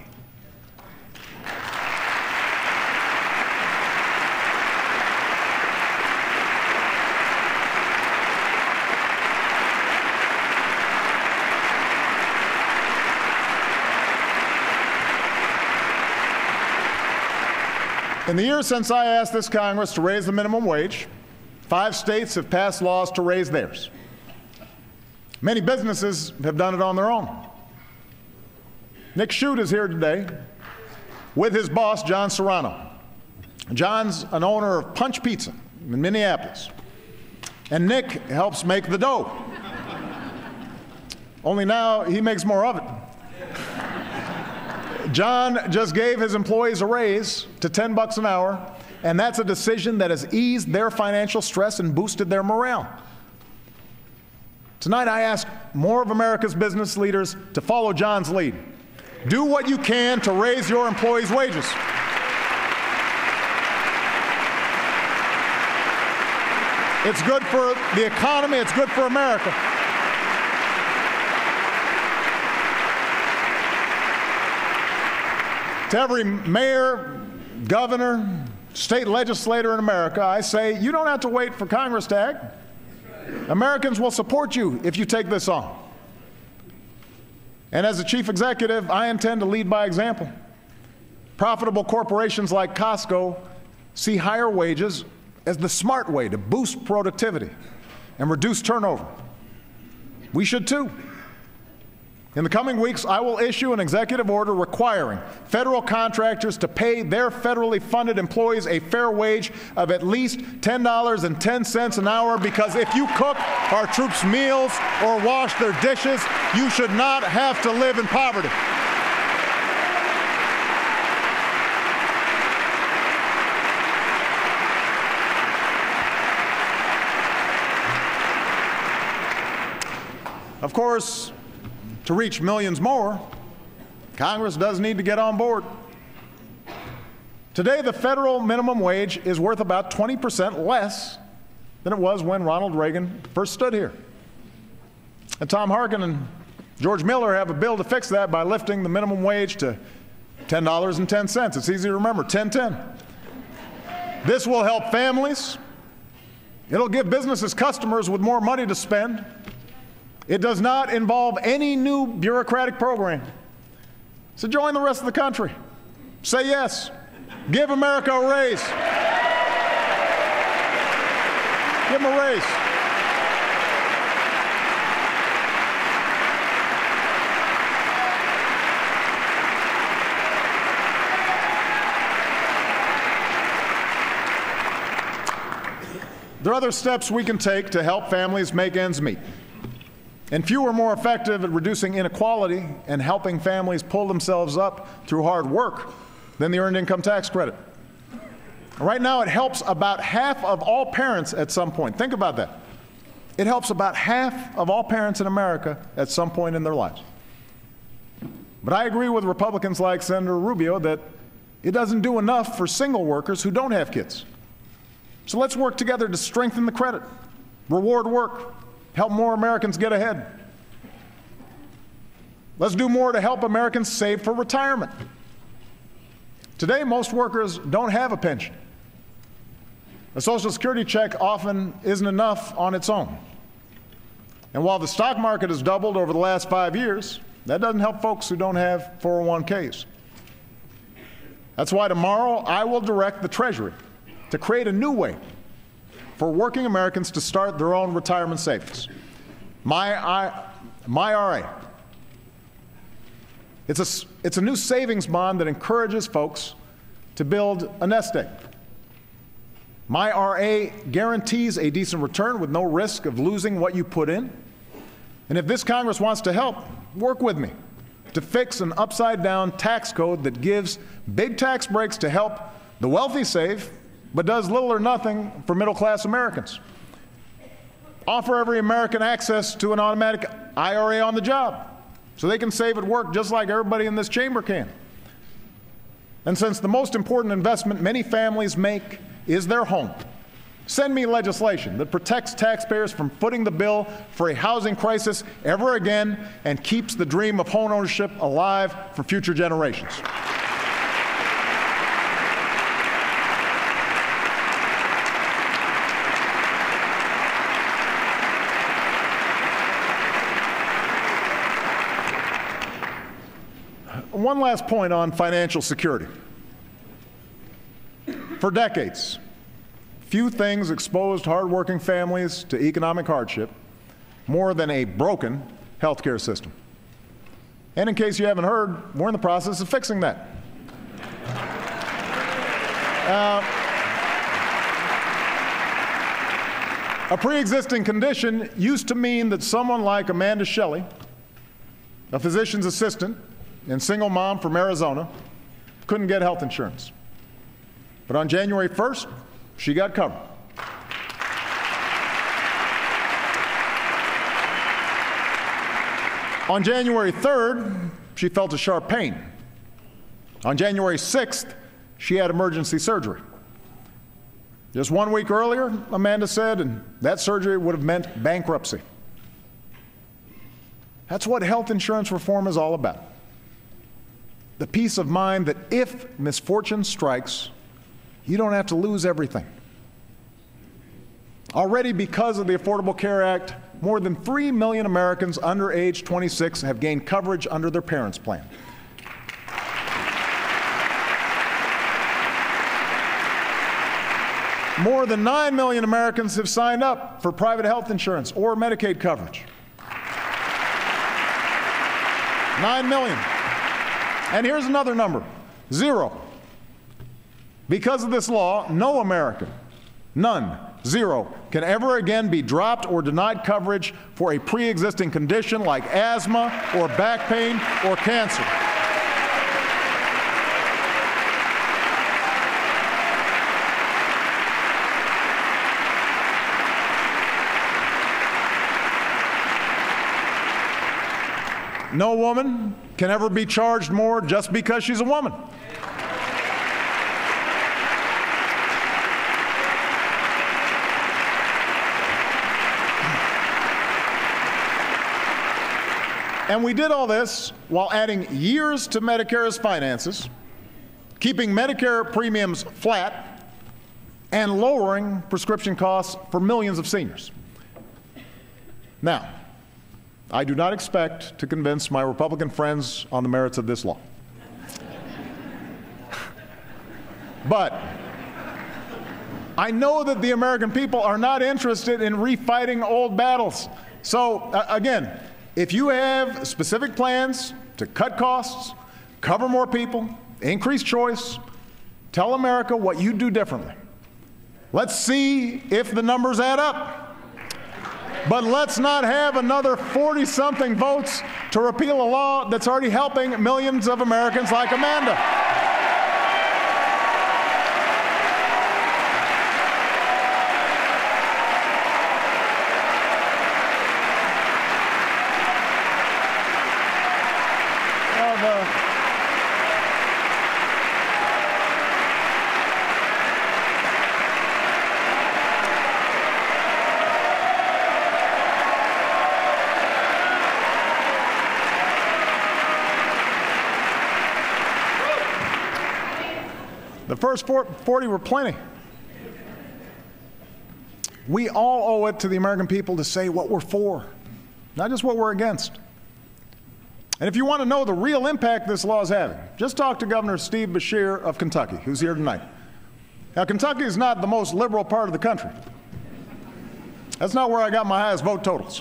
In the years since I asked this Congress to raise the minimum wage, 5 states have passed laws to raise theirs. Many businesses have done it on their own. Nick Shute is here today with his boss, John Serrano. John's an owner of Punch Pizza in Minneapolis, and Nick helps make the dough. Only now he makes more of it. John just gave his employees a raise to $10 an hour, and that's a decision that has eased their financial stress and boosted their morale. Tonight I ask more of America's business leaders to follow John's lead. Do what you can to raise your employees' wages. It's good for the economy, it's good for America. To every mayor, governor, state legislator in America, I say, you don't have to wait for Congress to act. Americans will support you if you take this on. And as a chief executive, I intend to lead by example. Profitable corporations like Costco see higher wages as the smart way to boost productivity and reduce turnover. We should too. In the coming weeks, I will issue an executive order requiring federal contractors to pay their federally funded employees a fair wage of at least $10.10 an hour, because if you cook our troops' meals or wash their dishes, you should not have to live in poverty. Of course, to reach millions more, Congress does need to get on board. Today, the federal minimum wage is worth about 20% less than it was when Ronald Reagan first stood here. And Tom Harkin and George Miller have a bill to fix that by lifting the minimum wage to $10.10. It's easy to remember, 10-10. This will help families. It'll give businesses customers with more money to spend. It does not involve any new bureaucratic program. So join the rest of the country. Say yes. Give America a raise. Give them a raise. There are other steps we can take to help families make ends meet. And few are more effective at reducing inequality and helping families pull themselves up through hard work than the Earned Income Tax Credit. Right now, it helps about half of all parents at some point. Think about that. It helps about half of all parents in America at some point in their lives. But I agree with Republicans like Senator Rubio that it doesn't do enough for single workers who don't have kids. So let's work together to strengthen the credit, reward work, help more Americans get ahead. Let's do more to help Americans save for retirement. Today, most workers don't have a pension. A Social Security check often isn't enough on its own. And while the stock market has doubled over the last 5 years, that doesn't help folks who don't have 401ks. That's why tomorrow I will direct the Treasury to create a new way for working Americans to start their own retirement savings. MyRA. It's a new savings bond that encourages folks to build a nest egg. MyRA guarantees a decent return with no risk of losing what you put in. And if this Congress wants to help, work with me to fix an upside-down tax code that gives big tax breaks to help the wealthy save, but does little or nothing for middle-class Americans. Offer every American access to an automatic IRA on the job so they can save at work just like everybody in this chamber can. And since the most important investment many families make is their home, send me legislation that protects taxpayers from footing the bill for a housing crisis ever again and keeps the dream of home ownership alive for future generations. One last point on financial security. For decades, few things exposed hardworking families to economic hardship more than a broken health care system. And in case you haven't heard, we're in the process of fixing that. A pre-existing condition used to mean that someone like Amanda Shelley, a physician's assistant and single mom from Arizona, couldn't get health insurance. But on January 1st, she got covered. On January 3rd, she felt a sharp pain. On January 6th, she had emergency surgery. Just 1 week earlier, Amanda said, and that surgery would have meant bankruptcy. That's what health insurance reform is all about. The peace of mind that if misfortune strikes, you don't have to lose everything. Already, because of the Affordable Care Act, more than 3 million Americans under age 26 have gained coverage under their parents' plan. More than 9 million Americans have signed up for private health insurance or Medicaid coverage. 9 million. And here's another number, 0. Because of this law, no American, none, 0, can ever again be dropped or denied coverage for a pre-existing condition like asthma or back pain or cancer. No woman can ever be charged more just because she's a woman. And we did all this while adding years to Medicare's finances, keeping Medicare premiums flat, and lowering prescription costs for millions of seniors. Now, I do not expect to convince my Republican friends on the merits of this law. But I know that the American people are not interested in refighting old battles. So, again, if you have specific plans to cut costs, cover more people, increase choice, tell America what you do differently. Let's see if the numbers add up. But let's not have another 40-something votes to repeal a law that's already helping millions of Americans like Amanda. The first 40 were plenty. We all owe it to the American people to say what we're for, not just what we're against. And if you want to know the real impact this law is having, just talk to Governor Steve Beshear of Kentucky, who's here tonight. Now, Kentucky is not the most liberal part of the country. That's not where I got my highest vote totals.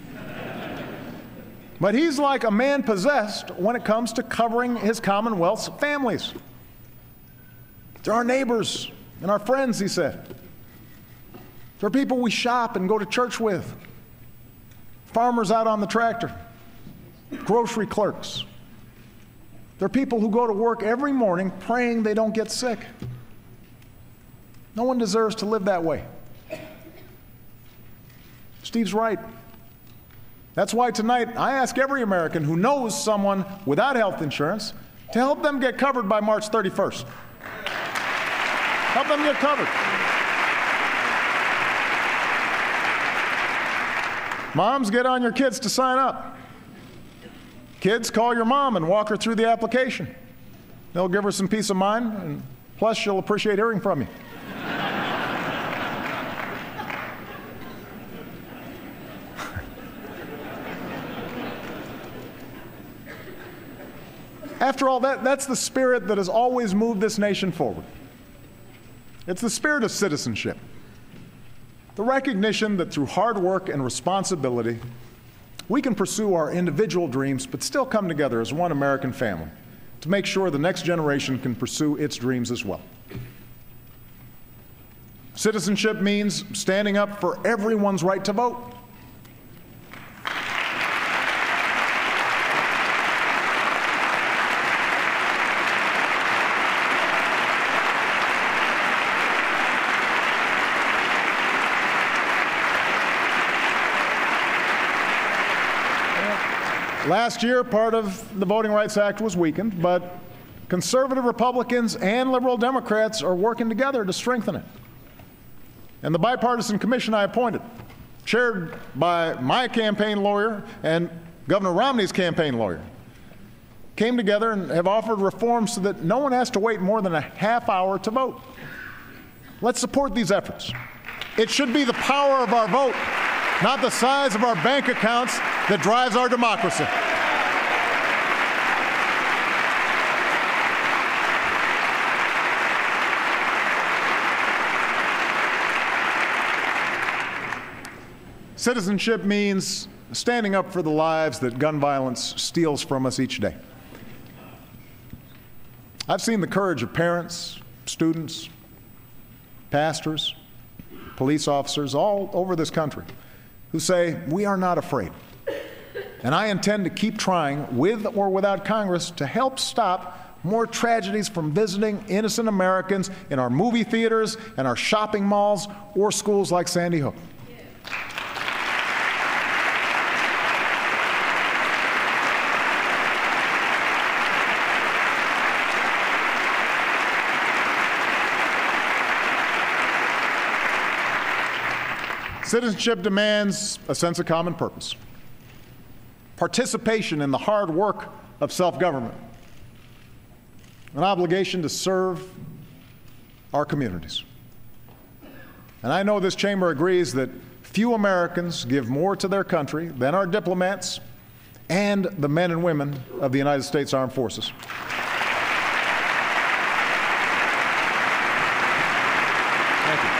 But he's like a man possessed when it comes to covering his Commonwealth's families. They're our neighbors and our friends, he said. They're people we shop and go to church with. Farmers out on the tractor. Grocery clerks. They're people who go to work every morning praying they don't get sick. No one deserves to live that way. Steve's right. That's why tonight I ask every American who knows someone without health insurance to help them get covered by March 31st. Help them get covered. Moms, get on your kids to sign up. Kids, call your mom and walk her through the application. They'll give her some peace of mind, and plus she'll appreciate hearing from you. After all, that's the spirit that has always moved this nation forward. It's the spirit of citizenship. The recognition that through hard work and responsibility, we can pursue our individual dreams but still come together as one American family to make sure the next generation can pursue its dreams as well. Citizenship means standing up for everyone's right to vote. Last year, part of the Voting Rights Act was weakened, but conservative Republicans and liberal Democrats are working together to strengthen it. And the bipartisan commission I appointed, chaired by my campaign lawyer and Governor Romney's campaign lawyer, came together and have offered reforms so that no one has to wait more than a half hour to vote. Let's support these efforts. It should be the power of our vote, not the size of our bank accounts, that drives our democracy. Citizenship means standing up for the lives that gun violence steals from us each day. I've seen the courage of parents, students, pastors, police officers all over this country who say, we are not afraid. And I intend to keep trying, with or without Congress, to help stop more tragedies from visiting innocent Americans in our movie theaters and our shopping malls or schools like Sandy Hook. Citizenship demands a sense of common purpose. participation in the hard work of self-government, an obligation to serve our communities. And I know this chamber agrees that few Americans give more to their country than our diplomats and the men and women of the United States Armed Forces. Thank you.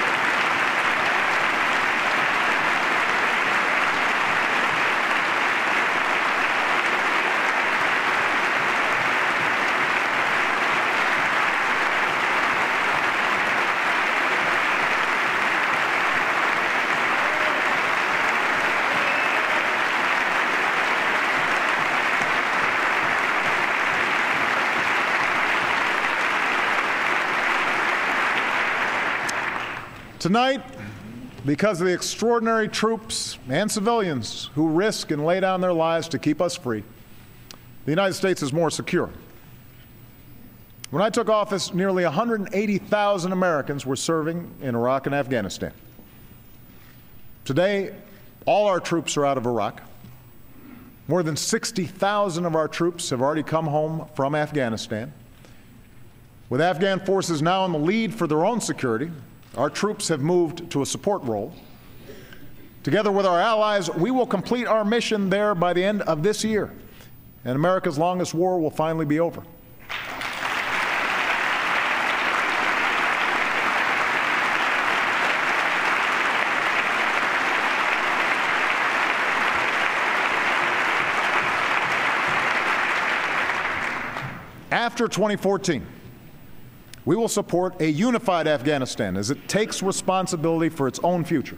Tonight, because of the extraordinary troops and civilians who risk and lay down their lives to keep us free, the United States is more secure. When I took office, nearly 180,000 Americans were serving in Iraq and Afghanistan. Today, all our troops are out of Iraq. More than 60,000 of our troops have already come home from Afghanistan. With Afghan forces now in the lead for their own security, our troops have moved to a support role. Together with our allies, we will complete our mission there by the end of this year, and America's longest war will finally be over. After 2014, we will support a unified Afghanistan as it takes responsibility for its own future.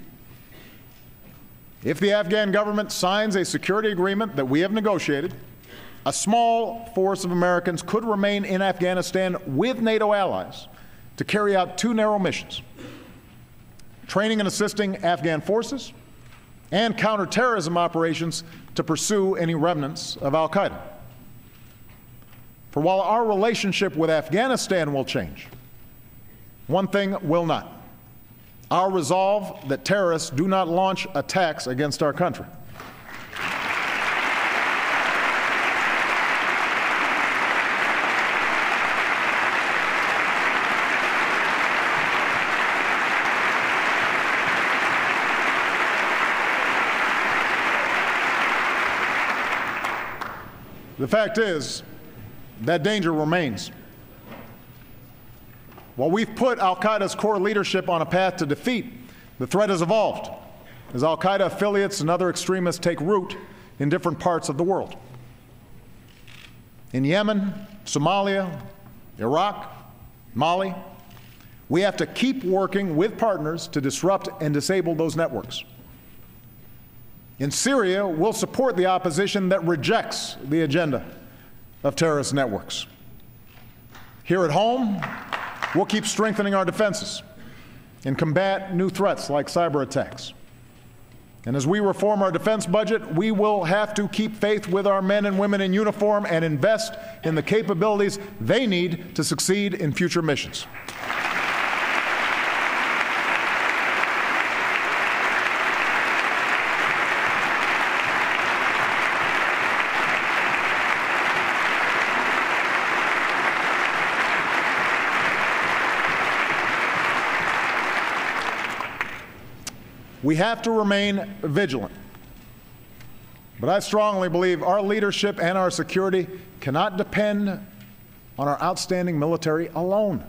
If the Afghan government signs a security agreement that we have negotiated, a small force of Americans could remain in Afghanistan with NATO allies to carry out two narrow missions: training and assisting Afghan forces, and counterterrorism operations to pursue any remnants of al-Qaeda. For while our relationship with Afghanistan will change, one thing will not: our resolve that terrorists do not launch attacks against our country. The fact is, that danger remains. While we've put al-Qaeda's core leadership on a path to defeat, the threat has evolved as al-Qaeda affiliates and other extremists take root in different parts of the world. In Yemen, Somalia, Iraq, Mali, we have to keep working with partners to disrupt and disable those networks. In Syria, we'll support the opposition that rejects the agenda of terrorist networks. Here at home, we'll keep strengthening our defenses and combat new threats like cyber attacks. And as we reform our defense budget, we will have to keep faith with our men and women in uniform and invest in the capabilities they need to succeed in future missions. We have to remain vigilant. But I strongly believe our leadership and our security cannot depend on our outstanding military alone.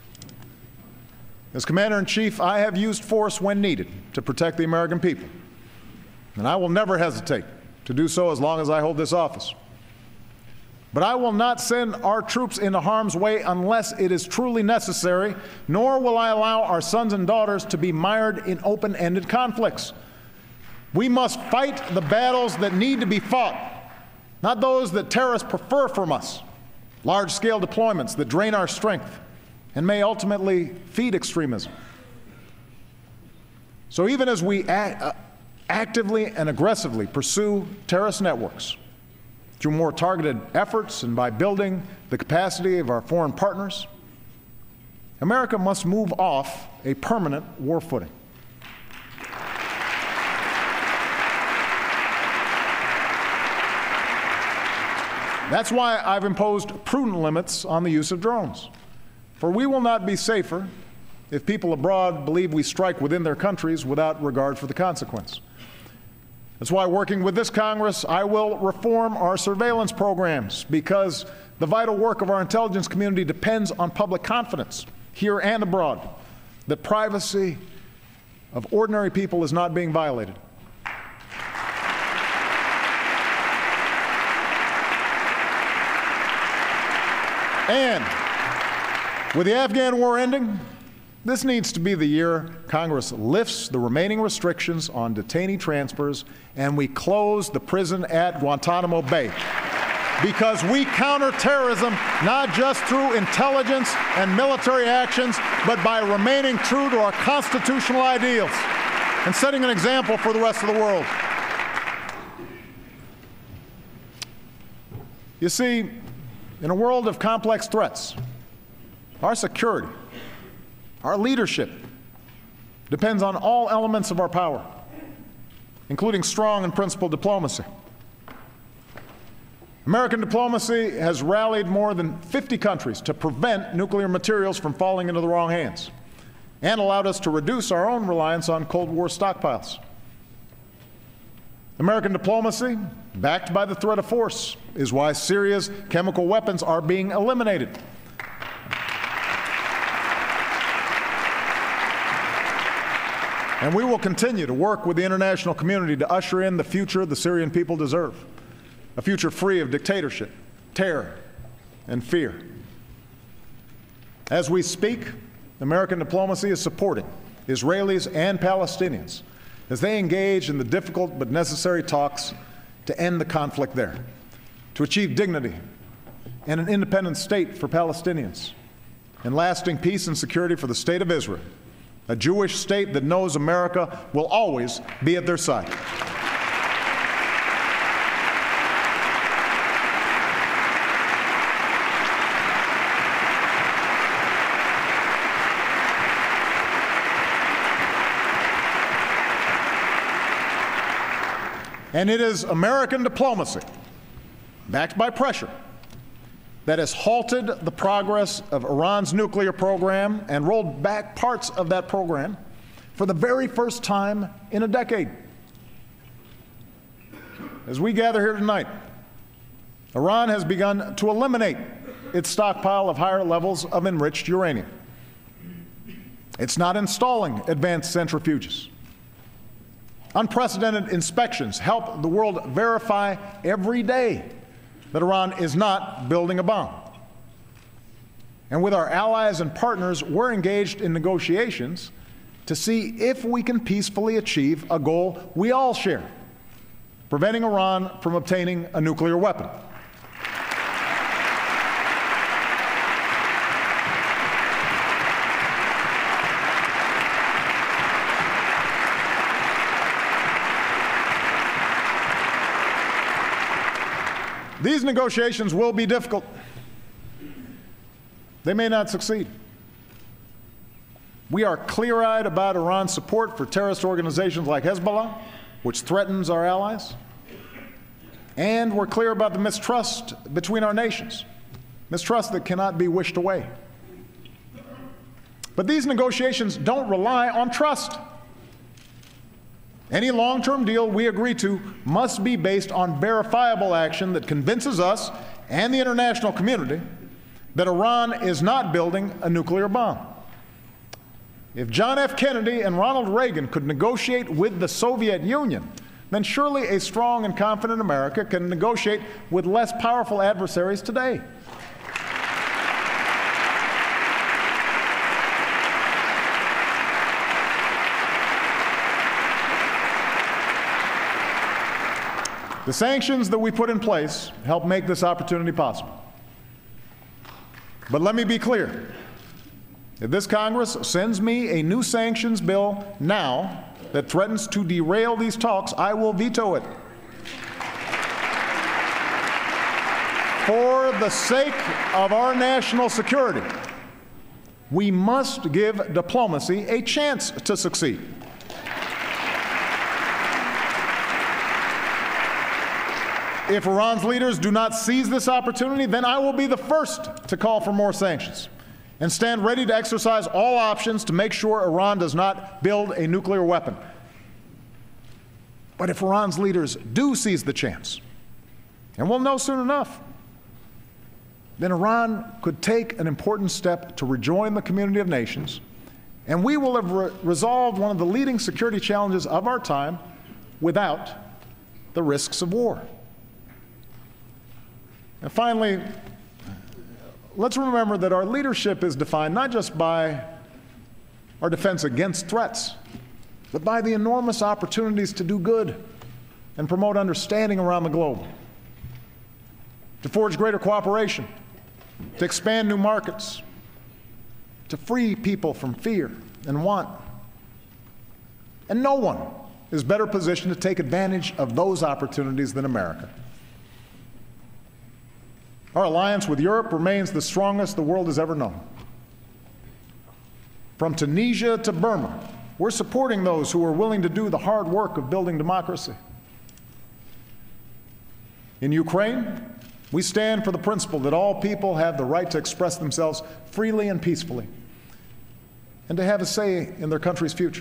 As Commander-in-Chief, I have used force when needed to protect the American people, and I will never hesitate to do so as long as I hold this office. But I will not send our troops into harm's way unless it is truly necessary, nor will I allow our sons and daughters to be mired in open-ended conflicts. We must fight the battles that need to be fought, not those that terrorists prefer from us, large-scale deployments that drain our strength and may ultimately feed extremism. So even as we actively and aggressively pursue terrorist networks, through more targeted efforts and by building the capacity of our foreign partners, America must move off a permanent war footing. That's why I've imposed prudent limits on the use of drones. For we will not be safer if people abroad believe we strike within their countries without regard for the consequence. That's why, working with this Congress, I will reform our surveillance programs, because the vital work of our intelligence community depends on public confidence, here and abroad, that privacy of ordinary people is not being violated. And with the Afghan war ending, this needs to be the year Congress lifts the remaining restrictions on detainee transfers and we close the prison at Guantanamo Bay. Because we counter terrorism not just through intelligence and military actions, but by remaining true to our constitutional ideals and setting an example for the rest of the world. You see, in a world of complex threats, our security, our leadership depends on all elements of our power, including strong and principled diplomacy. American diplomacy has rallied more than 50 countries to prevent nuclear materials from falling into the wrong hands and allowed us to reduce our own reliance on Cold War stockpiles. American diplomacy, backed by the threat of force, is why Syria's chemical weapons are being eliminated. And we will continue to work with the international community to usher in the future the Syrian people deserve, a future free of dictatorship, terror, and fear. As we speak, American diplomacy is supporting Israelis and Palestinians as they engage in the difficult but necessary talks to end the conflict there, to achieve dignity and an independent state for Palestinians, and lasting peace and security for the state of Israel, a Jewish state that knows America will always be at their side. And it is American diplomacy, backed by pressure, that has halted the progress of Iran's nuclear program and rolled back parts of that program for the very first time in a decade. As we gather here tonight, Iran has begun to eliminate its stockpile of higher levels of enriched uranium. It's not installing advanced centrifuges. Unprecedented inspections help the world verify every day that Iran is not building a bomb. And with our allies and partners, we're engaged in negotiations to see if we can peacefully achieve a goal we all share, preventing Iran from obtaining a nuclear weapon. These negotiations will be difficult. They may not succeed. We are clear-eyed about Iran's support for terrorist organizations like Hezbollah, which threatens our allies. And we're clear about the mistrust between our nations, mistrust that cannot be wished away. But these negotiations don't rely on trust. Any long-term deal we agree to must be based on verifiable action that convinces us and the international community that Iran is not building a nuclear bomb. If John F. Kennedy and Ronald Reagan could negotiate with the Soviet Union, then surely a strong and confident America can negotiate with less powerful adversaries today. The sanctions that we put in place help make this opportunity possible. But let me be clear. If this Congress sends me a new sanctions bill now that threatens to derail these talks, I will veto it. For the sake of our national security, we must give diplomacy a chance to succeed. If Iran's leaders do not seize this opportunity, then I will be the first to call for more sanctions and stand ready to exercise all options to make sure Iran does not build a nuclear weapon. But if Iran's leaders do seize the chance, and we'll know soon enough, then Iran could take an important step to rejoin the community of nations, and we will have resolved one of the leading security challenges of our time without the risks of war. And finally, let's remember that our leadership is defined not just by our defense against threats, but by the enormous opportunities to do good and promote understanding around the globe, to forge greater cooperation, to expand new markets, to free people from fear and want. And no one is better positioned to take advantage of those opportunities than America. Our alliance with Europe remains the strongest the world has ever known. From Tunisia to Burma, we're supporting those who are willing to do the hard work of building democracy. In Ukraine, we stand for the principle that all people have the right to express themselves freely and peacefully, and to have a say in their country's future.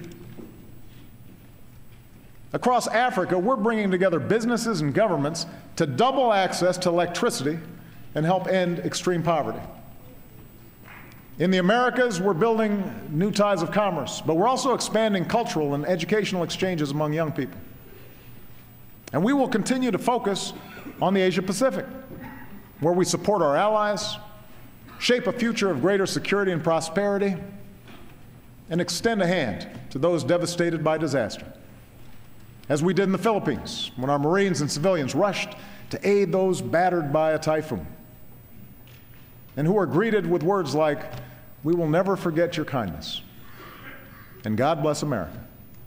Across Africa, we're bringing together businesses and governments to double access to electricity and help end extreme poverty. In the Americas, we're building new ties of commerce, but we're also expanding cultural and educational exchanges among young people. And we will continue to focus on the Asia Pacific, where we support our allies, shape a future of greater security and prosperity, and extend a hand to those devastated by disaster, as we did in the Philippines when our Marines and civilians rushed to aid those battered by a typhoon, and who are greeted with words like, "We will never forget your kindness," and "God bless America."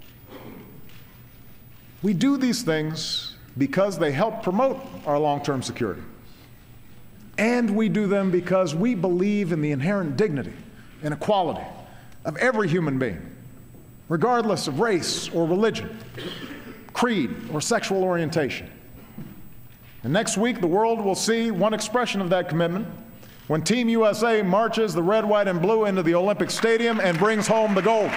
We do these things because they help promote our long-term security. And we do them because we believe in the inherent dignity and equality of every human being, regardless of race or religion, creed or sexual orientation. And next week, the world will see one expression of that commitment when Team USA marches the red, white, and blue into the Olympic Stadium and brings home the gold.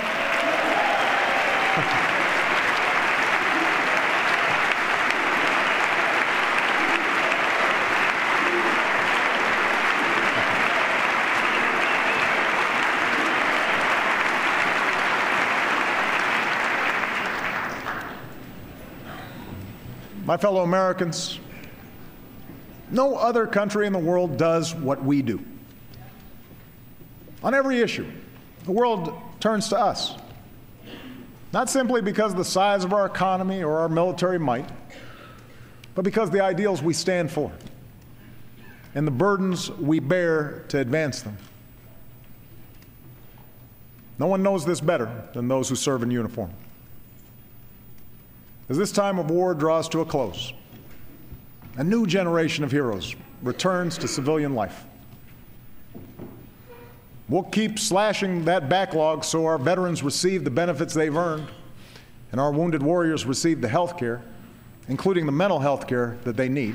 My fellow Americans, no other country in the world does what we do. On every issue, the world turns to us, not simply because of the size of our economy or our military might, but because of the ideals we stand for and the burdens we bear to advance them. No one knows this better than those who serve in uniform. As this time of war draws to a close, a new generation of heroes returns to civilian life. We'll keep slashing that backlog so our veterans receive the benefits they've earned, and our wounded warriors receive the health care, including the mental health care that they need.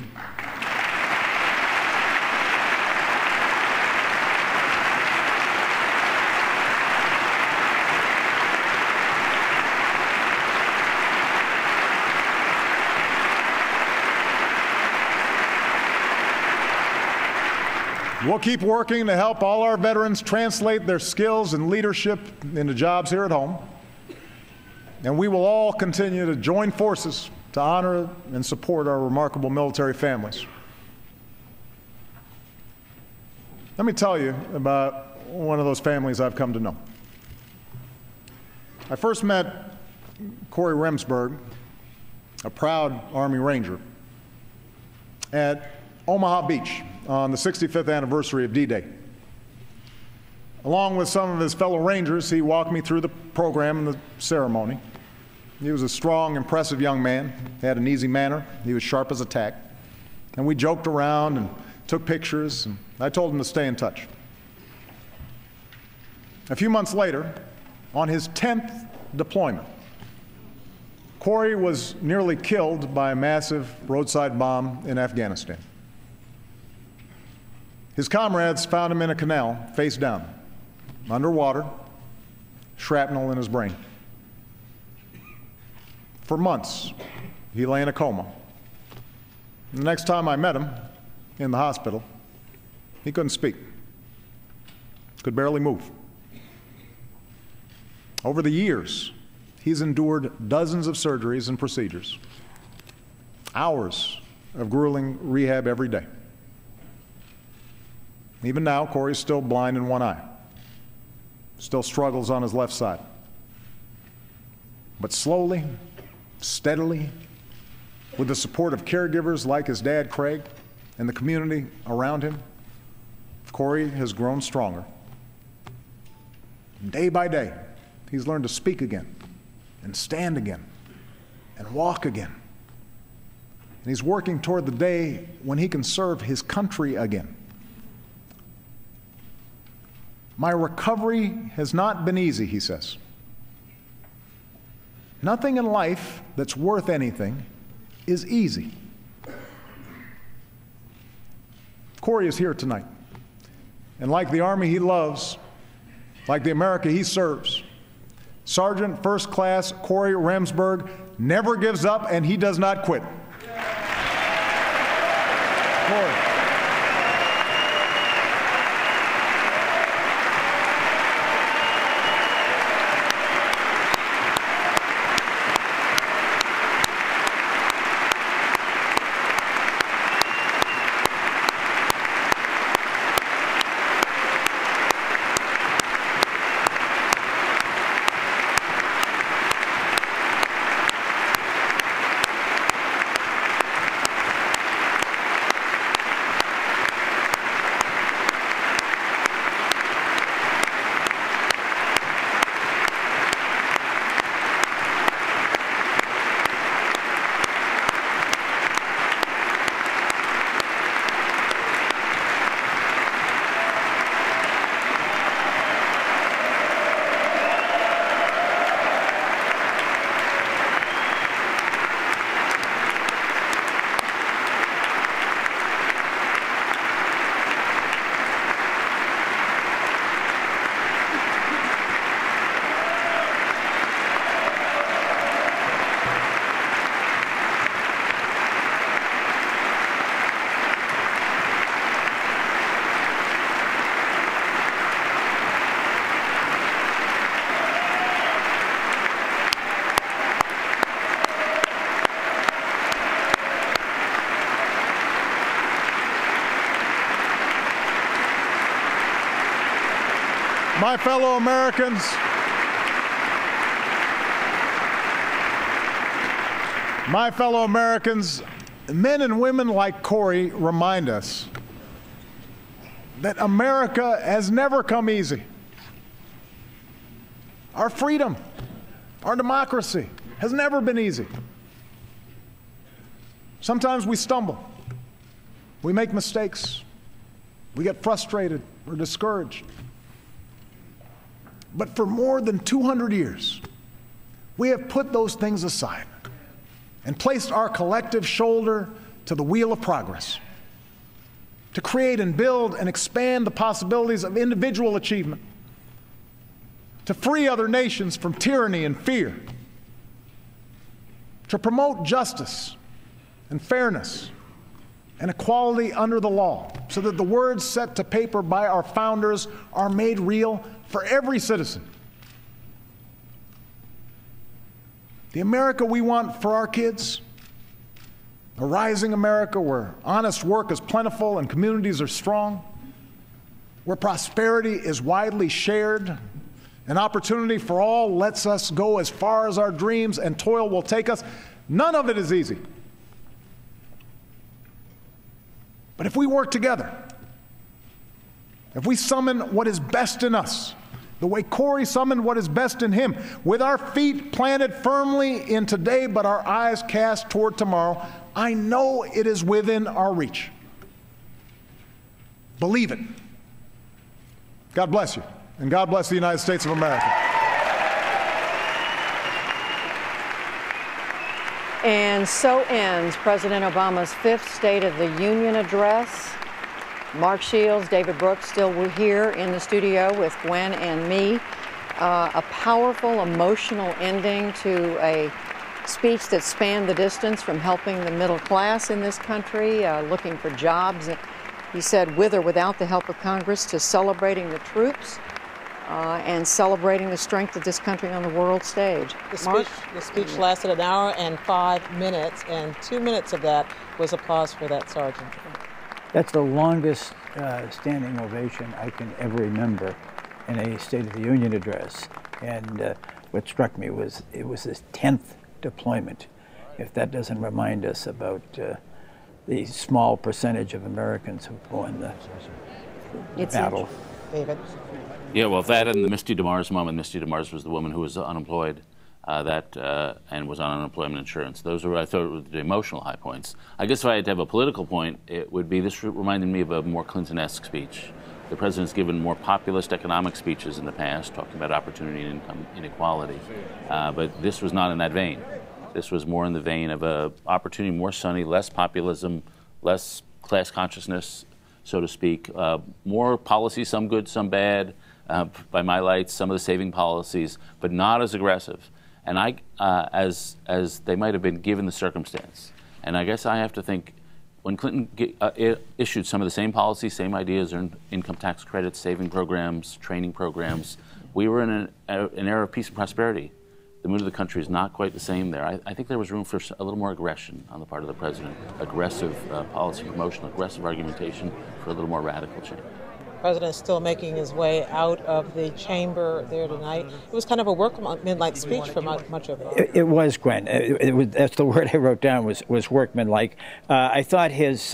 We'll keep working to help all our veterans translate their skills and leadership into jobs here at home. And we will all continue to join forces to honor and support our remarkable military families. Let me tell you about one of those families I've come to know. I first met Corey Remsburg, a proud Army Ranger, at Omaha Beach on the 65th anniversary of D-Day. Along with some of his fellow Rangers, he walked me through the program and the ceremony. He was a strong, impressive young man, had an easy manner, he was sharp as a tack, and we joked around and took pictures, and I told him to stay in touch. A few months later, on his 10th deployment, Corey was nearly killed by a massive roadside bomb in Afghanistan. His comrades found him in a canal, face down, underwater, shrapnel in his brain. For months, he lay in a coma. The next time I met him in the hospital, he couldn't speak, could barely move. Over the years, he's endured dozens of surgeries and procedures, hours of grueling rehab every day. Even now, Corey's still blind in one eye, still struggles on his left side. But slowly, steadily, with the support of caregivers like his dad, Craig, and the community around him, Corey has grown stronger. Day by day, he's learned to speak again, and stand again, and walk again. And he's working toward the day when he can serve his country again. My recovery has not been easy, he says. Nothing in life that's worth anything is easy. Corey is here tonight. And like the Army he loves, like the America he serves, Sergeant First Class Corey Remsburg never gives up and he does not quit. Corey. My fellow Americans, men and women like Corey remind us that America has never come easy. Our freedom, our democracy has never been easy. Sometimes we stumble, we make mistakes, we get frustrated or discouraged. But for more than 200 years, we have put those things aside and placed our collective shoulder to the wheel of progress to create and build and expand the possibilities of individual achievement, to free other nations from tyranny and fear, to promote justice and fairness and equality under the law, so that the words set to paper by our founders are made real for every citizen. The America we want for our kids, a rising America where honest work is plentiful and communities are strong, where prosperity is widely shared, an opportunity for all lets us go as far as our dreams and toil will take us. None of it is easy. But if we work together, if we summon what is best in us, the way Corey summoned what is best in him, with our feet planted firmly in today but our eyes cast toward tomorrow, I know it is within our reach. Believe it. God bless you, and God bless the United States of America. And so ends President Obama's 5th State of the Union address. Mark Shields, David Brooks still here in the studio with Gwen and me. A powerful, emotional ending to a speech that spanned the distance from helping the middle class in this country, looking for jobs. He said, with or without the help of Congress, to celebrating the troops and celebrating the strength of this country on the world stage. The speech lasted an hour and 5 minutes, and 2 minutes of that was applause for that sergeant. That's the longest standing ovation I can ever remember in a State of the Union address. And what struck me was it was his 10th deployment. If that doesn't remind us about the small percentage of Americans who go in the battle. David? Yeah, well, that and the Misty DeMars moment. Misty DeMars was the woman who was unemployed and was on unemployment insurance. Those were, I thought, were the emotional high points. I guess if I had to have a political point, it would be this reminded me of a more Clinton-esque speech. The president's given more populist economic speeches in the past, talking about opportunity and income inequality. But this was not in that vein. This was more in the vein of a opportunity, more sunny, less populism, less class consciousness, so to speak, more policies, some good, some bad, by my lights, some of the saving policies, but not as aggressive. And as they might have been given the circumstance. And I guess I have to think, when Clinton issued some of the same policies, same ideas, income tax credits, saving programs, training programs, we were in an era of peace and prosperity. The mood of the country is not quite the same there. I think there was room for a little more aggression on the part of the president, aggressive policy promotion, aggressive argumentation for a little more radical change. The president is still making his way out of the chamber there tonight. It was kind of a workmanlike speech for much of it. It was, Gwen. That's the word I wrote down, was workmanlike. I thought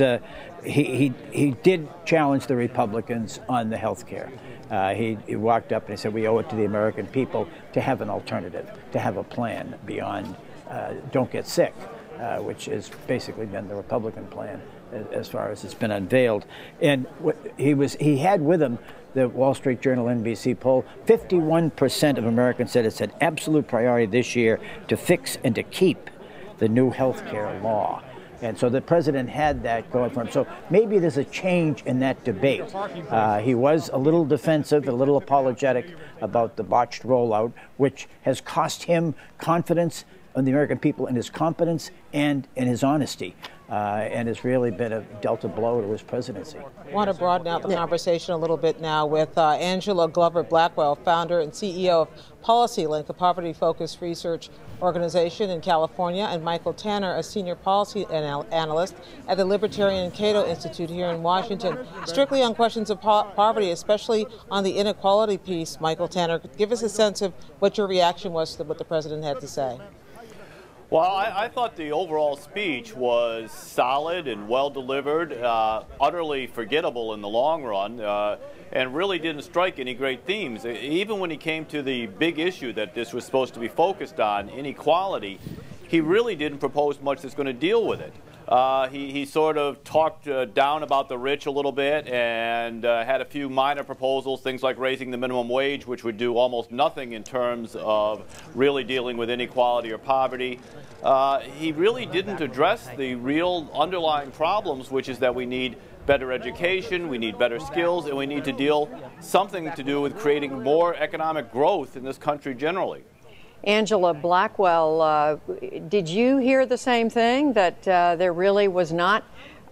he did challenge the Republicans on the health care. He walked up and he said, we owe it to the American people to have an alternative, to have a plan beyond don't get sick, which has basically been the Republican plan as far as it's been unveiled. And he had with him the Wall Street Journal NBC poll. 51% of Americans said it's an absolute priority this year to fix and to keep the new health care law. And so the president had that going for him. So maybe there's a change in that debate. He was a little defensive, a little apologetic about the botched rollout, which has cost him confidence in the American people, in his competence and in his honesty, and has really been a dealt a blow to his presidency. I want to broaden out the conversation a little bit now with Angela Glover-Blackwell, founder and CEO of PolicyLink, a poverty-focused research organization in California, and Michael Tanner, a senior policy analyst at the Libertarian Cato Institute here in Washington. Strictly on questions of poverty, especially on the inequality piece, Michael Tanner, give us a sense of what your reaction was to what the president had to say. Well, I thought the overall speech was solid and well delivered, utterly forgettable in the long run, and really didn't strike any great themes. Even when he came to the big issue that this was supposed to be focused on, inequality, he really didn't propose much that's going to deal with it. He sort of talked down about the rich a little bit and had a few minor proposals, things like raising the minimum wage, which would do almost nothing in terms of really dealing with inequality or poverty. He really didn't address the real underlying problems, which is that we need better education, we need better skills, and we need to deal something to do with creating more economic growth in this country generally. Angela Blackwell, did you hear the same thing, that there really was not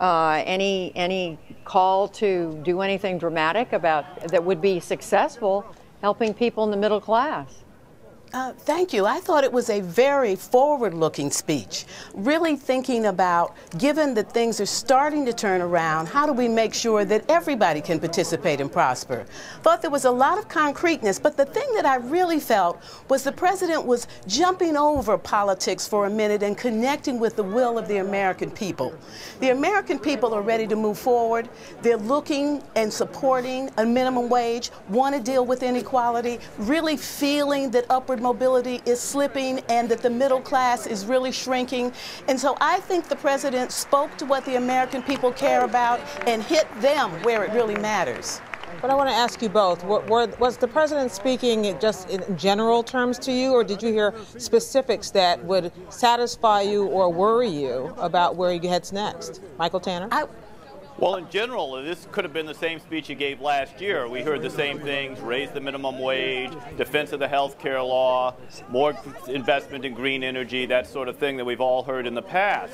any call to do anything dramatic that would be successful helping people in the middle class? Thank you. I thought it was a very forward-looking speech, really thinking about, given that things are starting to turn around, how do we make sure that everybody can participate and prosper? Thought there was a lot of concreteness, but the thing that I really felt was the president was jumping over politics for a minute and connecting with the will of the American people. The American people are ready to move forward. They're looking and supporting a minimum wage, want to deal with inequality, really feeling that upward mobility is slipping and that the middle class is really shrinking. And so I think the president spoke to what the American people care about and hit them where it really matters. But I want to ask you both, was the president speaking just in general terms to you, or did you hear specifics that would satisfy you or worry you about where he heads next? Michael Tanner? Well, in general, this could have been the same speech he gave last year. We heard the same things: raise the minimum wage, defense of the health care law, more investment in green energy, that sort of thing that we've all heard in the past.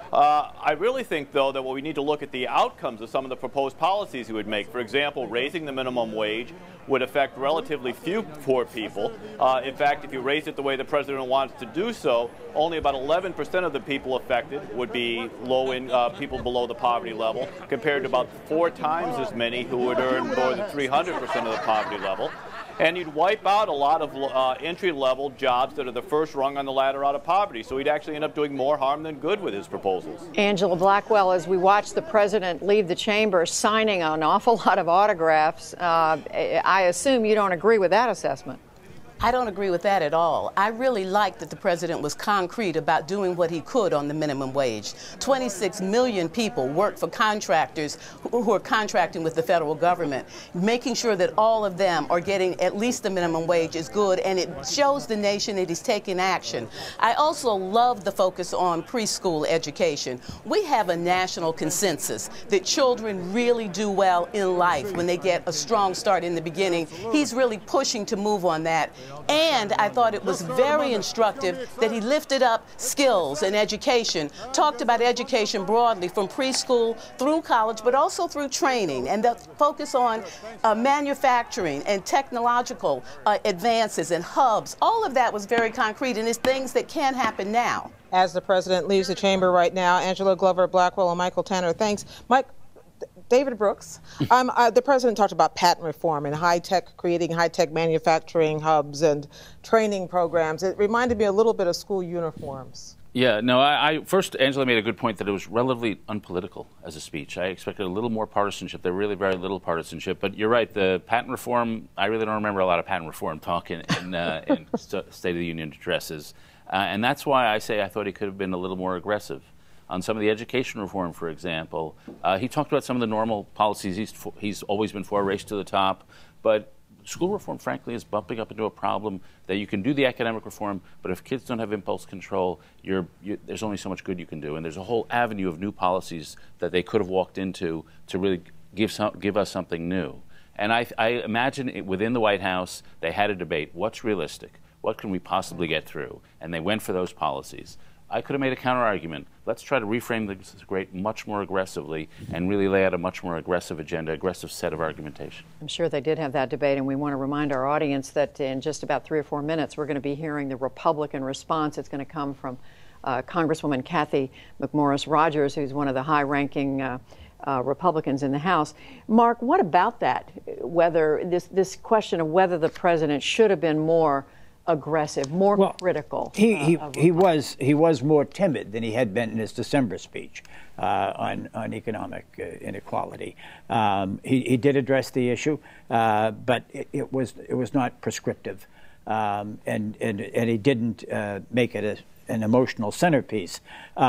I really think, though, that we need to look at the outcomes of some of the proposed policies he would make. For example, raising the minimum wage would affect relatively few poor people. In fact, if you raise it the way the president wants to do so, only about 11% of the people affected would be people below the poverty level, compared to about 4 times as many who would earn more than 300% of the poverty level. And you'd wipe out a lot of entry-level jobs that are the first rung on the ladder out of poverty. So he'd actually end up doing more harm than good with his proposals. Angela Blackwell, as we watch the president leave the chamber signing an awful lot of autographs, I assume you don't agree with that assessment. I don't agree with that at all. I really like that the president was concrete about doing what he could on the minimum wage. 26 million people work for contractors who are contracting with the federal government. Making sure that all of them are getting at least the minimum wage is good, and it shows the nation that he's taking action. I also love the focus on preschool education. We have a national consensus that children really do well in life when they get a strong start in the beginning. He's really pushing to move on that. And I thought it was very instructive that he lifted up skills and education, talked about education broadly from preschool through college, but also through training, and the focus on manufacturing and technological advances and hubs. All of that was very concrete, and it's things that can happen now. As the president leaves the chamber right now, Angela Glover Blackwell and Michael Tanner, thanks. Mike, David Brooks, the president talked about patent reform and creating high-tech manufacturing hubs and training programs. It reminded me a little bit of school uniforms. Yeah, no, first, Angela made a good point that it was relatively unpolitical as a speech. I expected a little more partisanship. There really very little partisanship. But you're right, the patent reform, I really don't remember a lot of patent reform talk in State of the Union addresses. And that's why I say I thought he could have been a little more aggressive. On some of the education reform, for example, he talked about some of the normal policies he's always been for, race to the top, but school reform, frankly, is bumping up into a problem that you can do the academic reform, but if kids don't have impulse control, there's only so much good you can do, and there's a whole avenue of new policies that they could have walked into to really give us something new. And I imagine within the White House, they had a debate, what's realistic? What can we possibly get through? And they went for those policies. I could have made a counter-argument. Let's try to reframe this debate much more aggressively and really lay out a much more aggressive agenda, aggressive set of argumentation. I'm sure they did have that debate, and we want to remind our audience that in just about 3 or 4 minutes, we're going to be hearing the Republican response. It's going to come from Congresswoman Cathy McMorris Rodgers, who's one of the high-ranking Republicans in the House. Mark, what about that? Whether this question of whether the president should have been more aggressive, more critical. He was more timid than he had been in his December speech on economic inequality. He did address the issue, but it was not prescriptive, and he didn't make it an emotional centerpiece.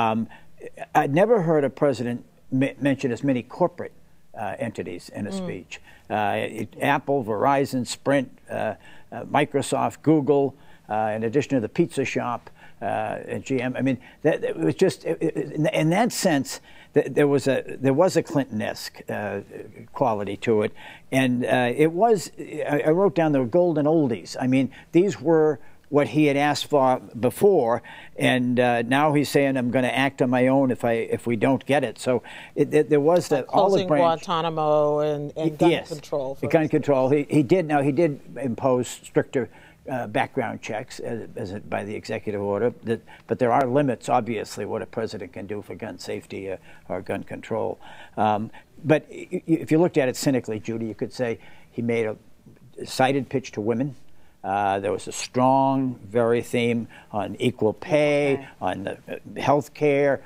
I'd never heard a president mention as many corporate entities in a speech. Apple, Verizon, Sprint, Microsoft, Google, in addition to the pizza shop and GM. I mean, it was just in that sense there was a Clinton-esque quality to it, and it was. I wrote down the golden oldies. I mean, these were what he had asked for before, and now he's saying, "I'm going to act on my own if we don't get it." So there was the closing Guantanamo and gun control. Gun control. He did impose stricter background checks by the executive order, but there are limits, obviously, what a president can do for gun safety or gun control. But if you looked at it cynically, Judy, you could say he made a cited pitch to women. There was a strong, very theme on equal pay, on the health care,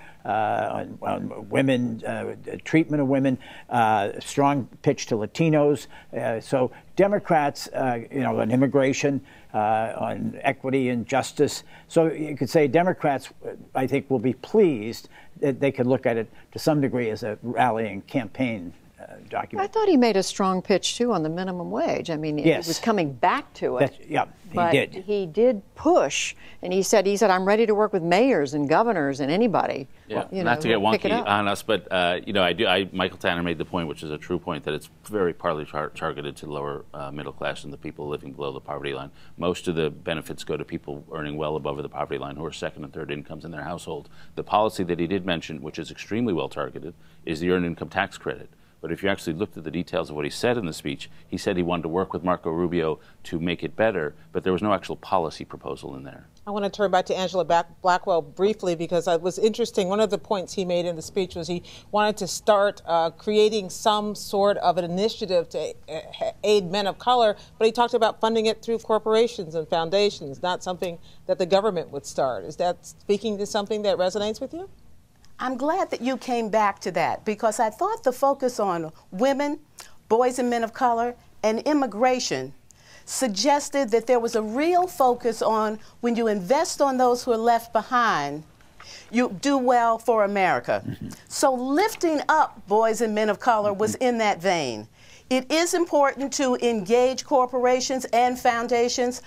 on women, treatment of women, strong pitch to Latinos. So Democrats, on immigration, on equity and justice. So you could say Democrats, I think, will be pleased that they could look at it to some degree as a rallying campaign document. I thought he made a strong pitch, too, on the minimum wage. I mean, yes. He was coming back to it. Yeah, he did. He did push, and he said, I'm ready to work with mayors and governors and anybody. Yeah, not to get wonky on us, but Michael Tanner made the point, which is a true point, that it's very partly targeted to the lower middle class and the people living below the poverty line. Most of the benefits go to people earning well above the poverty line who are second and third incomes in their household. The policy that he did mention, which is extremely well targeted, is the earned income tax credit. But if you actually looked at the details of what he said in the speech, he said he wanted to work with Marco Rubio to make it better, but there was no actual policy proposal in there. I want to turn back to Angela Blackwell briefly, because it was interesting. One of the points he made in the speech was he wanted to start creating some sort of an initiative to aid men of color, but he talked about funding it through corporations and foundations, not something that the government would start. Is that speaking to something that resonates with you? I'm glad that you came back to that, because I thought the focus on women, boys and men of color, and immigration suggested that there was a real focus on when you invest on those who are left behind, you do well for America. Mm-hmm. So lifting up boys and men of color was in that vein. It is important to engage corporations and foundations,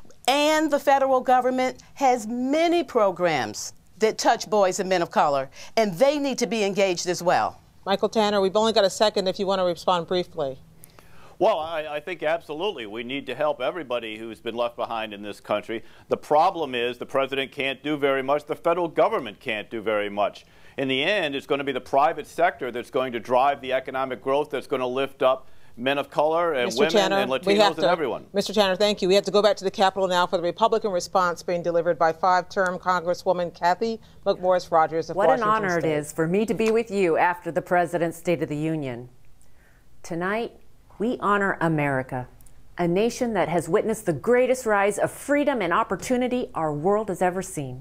and the federal government has many programs that touch boys and men of color, and they need to be engaged as well. Michael Tanner, we've only got a second if you want to respond briefly. Well, I think absolutely we need to help everybody who's been left behind in this country. The problem is the president can't do very much. The federal government can't do very much. In the end, it's going to be the private sector that's going to drive the economic growth that's going to lift up men of color and Mr. women Tanner, and Latinos and everyone. Mr. Tanner, thank you. We have to go back to the Capitol now for the Republican response being delivered by five-term Congresswoman Cathy McMorris Rodgers of Washington State. What an honor it is for me to be with you after the President's State of the Union. Tonight, we honor America, a nation that has witnessed the greatest rise of freedom and opportunity our world has ever seen.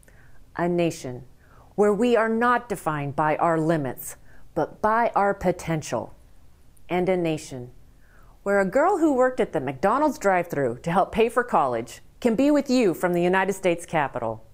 A nation where we are not defined by our limits, but by our potential. And a nation where a girl who worked at the McDonald's drive-thru to help pay for college can be with you from the United States Capitol.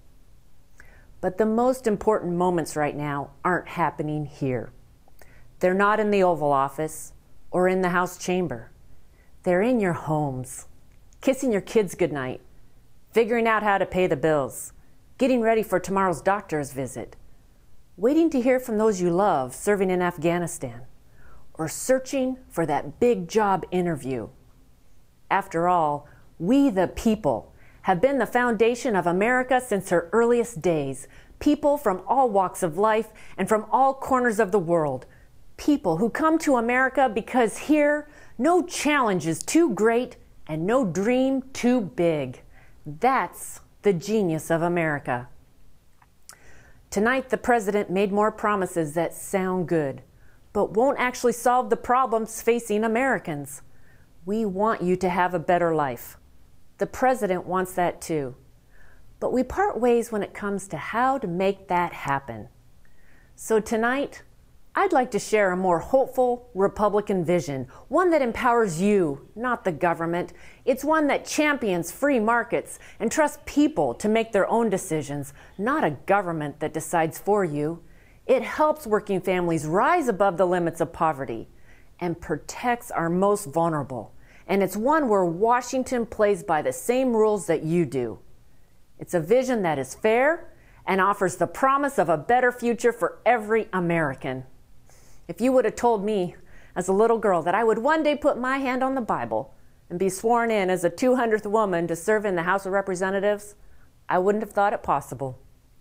But the most important moments right now aren't happening here. They're not in the Oval Office or in the House chamber. They're in your homes, kissing your kids goodnight, figuring out how to pay the bills, getting ready for tomorrow's doctor's visit, waiting to hear from those you love serving in Afghanistan, or searching for that big job interview. After all, we the people have been the foundation of America since her earliest days. People from all walks of life and from all corners of the world. People who come to America because here, no challenge is too great and no dream too big. That's the genius of America. Tonight, the President made more promises that sound good, but won't actually solve the problems facing Americans. We want you to have a better life. The President wants that too. But we part ways when it comes to how to make that happen. So tonight, I'd like to share a more hopeful Republican vision, one that empowers you, not the government. It's one that champions free markets and trusts people to make their own decisions, not a government that decides for you. It helps working families rise above the limits of poverty and protects our most vulnerable. And it's one where Washington plays by the same rules that you do. It's a vision that is fair and offers the promise of a better future for every American. If you would have told me as a little girl that I would one day put my hand on the Bible and be sworn in as the 200th woman to serve in the House of Representatives, I wouldn't have thought it possible.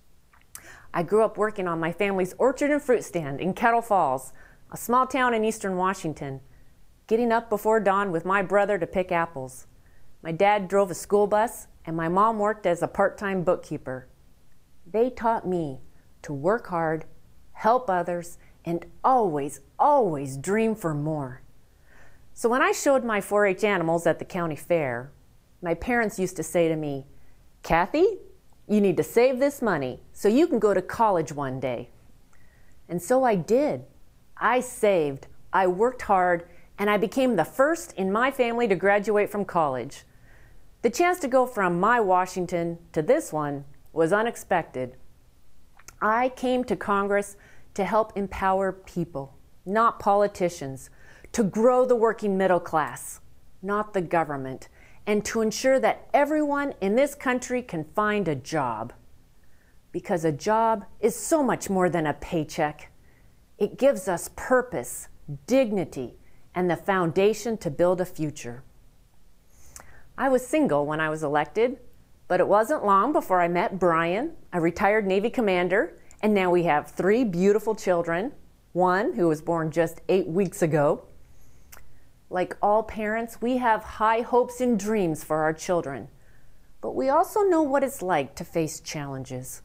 I grew up working on my family's orchard and fruit stand in Kettle Falls, a small town in eastern Washington, getting up before dawn with my brother to pick apples. My dad drove a school bus, and my mom worked as a part-time bookkeeper. They taught me to work hard, help others, and always, always dream for more. So when I showed my 4-H animals at the county fair, my parents used to say to me, "Kathy, you need to save this money so you can go to college one day." And so I did. I saved, I worked hard, and I became the first in my family to graduate from college. The chance to go from my Washington to this one was unexpected. I came to Congress to help empower people, not politicians, to grow the working middle class, not the government, and to ensure that everyone in this country can find a job. Because a job is so much more than a paycheck. It gives us purpose, dignity, and the foundation to build a future. I was single when I was elected, but it wasn't long before I met Brian, a retired Navy commander, and now we have 3 beautiful children, one who was born just 8 weeks ago. Like all parents, we have high hopes and dreams for our children, but we also know what it's like to face challenges.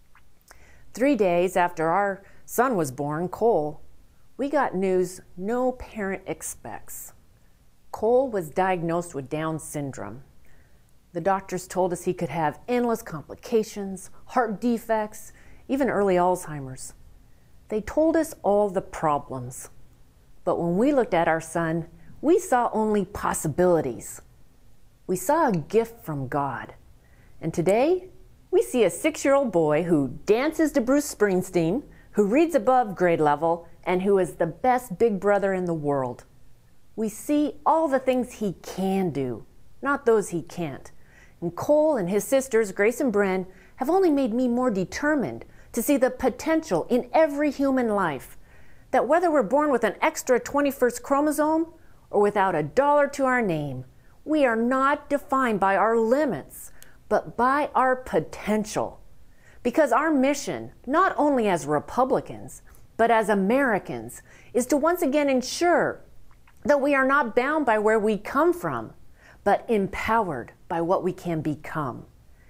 3 days after our son was born, Cole, we got news no parent expects. Cole was diagnosed with Down syndrome. The doctors told us he could have endless complications, heart defects, even early Alzheimer's. They told us all the problems. But when we looked at our son, we saw only possibilities. We saw a gift from God. And today, we see a 6-year-old boy who dances to Bruce Springsteen, who reads above grade level, and who is the best big brother in the world. We see all the things he can do, not those he can't. And Cole and his sisters, Grace and Bren, have only made me more determined to see the potential in every human life. That whether we're born with an extra 21st chromosome or without a dollar to our name, we are not defined by our limits, but by our potential. Because our mission, not only as Republicans, but as Americans, is to once again ensure that we are not bound by where we come from, but empowered by what we can become.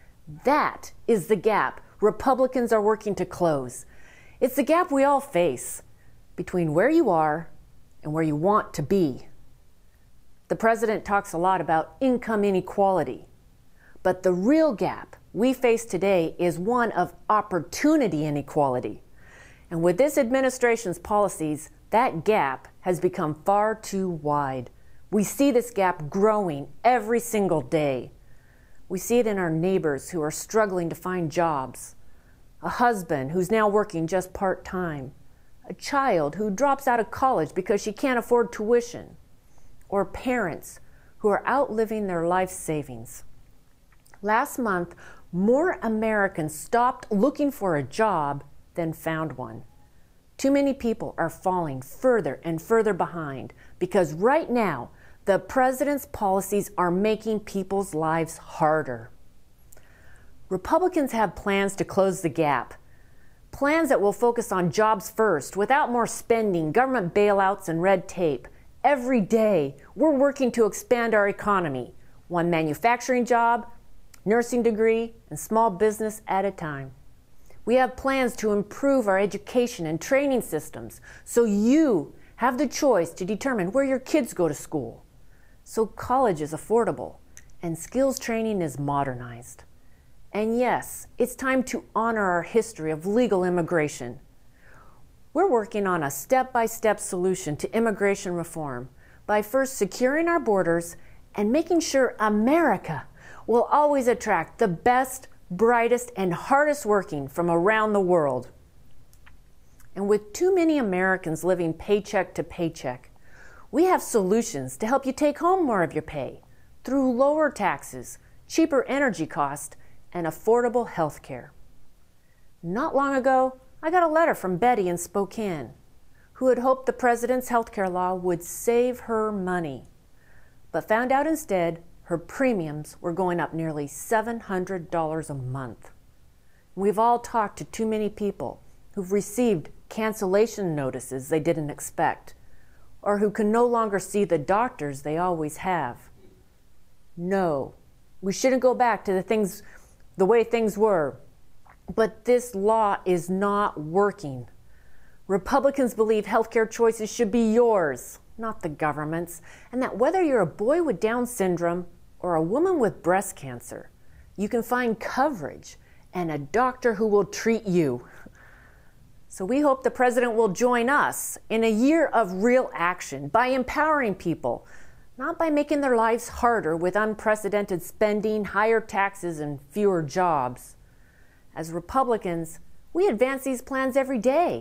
That is the gap Republicans are working to close. It's the gap we all face between where you are and where you want to be. The president talks a lot about income inequality, but the real gap we face today is one of opportunity inequality. And with this administration's policies, that gap has become far too wide. We see this gap growing every single day. We see it in our neighbors who are struggling to find jobs, a husband who's now working just part-time, a child who drops out of college because she can't afford tuition, or parents who are outliving their life savings. Last month, more Americans stopped looking for a job than found one. Too many people are falling further and further behind because right now, the president's policies are making people's lives harder. Republicans have plans to close the gap. Plans that will focus on jobs first, without more spending, government bailouts, and red tape. Every day, we're working to expand our economy, one manufacturing job, nursing degree, and small business at a time. We have plans to improve our education and training systems so you have the choice to determine where your kids go to school. So college is affordable and skills training is modernized. And yes, it's time to honor our history of legal immigration. We're working on a step-by-step solution to immigration reform by first securing our borders and making sure America will always attract the best, brightest, and hardest working from around the world. And with too many Americans living paycheck to paycheck, we have solutions to help you take home more of your pay through lower taxes, cheaper energy costs, and affordable health care. Not long ago, I got a letter from Betty in Spokane, who had hoped the president's health care law would save her money, but found out instead her premiums were going up nearly $700 a month. We've all talked to too many people who've received cancellation notices they didn't expect, or who can no longer see the doctors they always have. No, we shouldn't go back to the way things were, but this law is not working. Republicans believe healthcare choices should be yours, not the government's, and that whether you're a boy with Down syndrome or a woman with breast cancer, you can find coverage and a doctor who will treat you. So we hope the president will join us in a year of real action by empowering people, not by making their lives harder with unprecedented spending, higher taxes, and fewer jobs. As Republicans, we advance these plans every day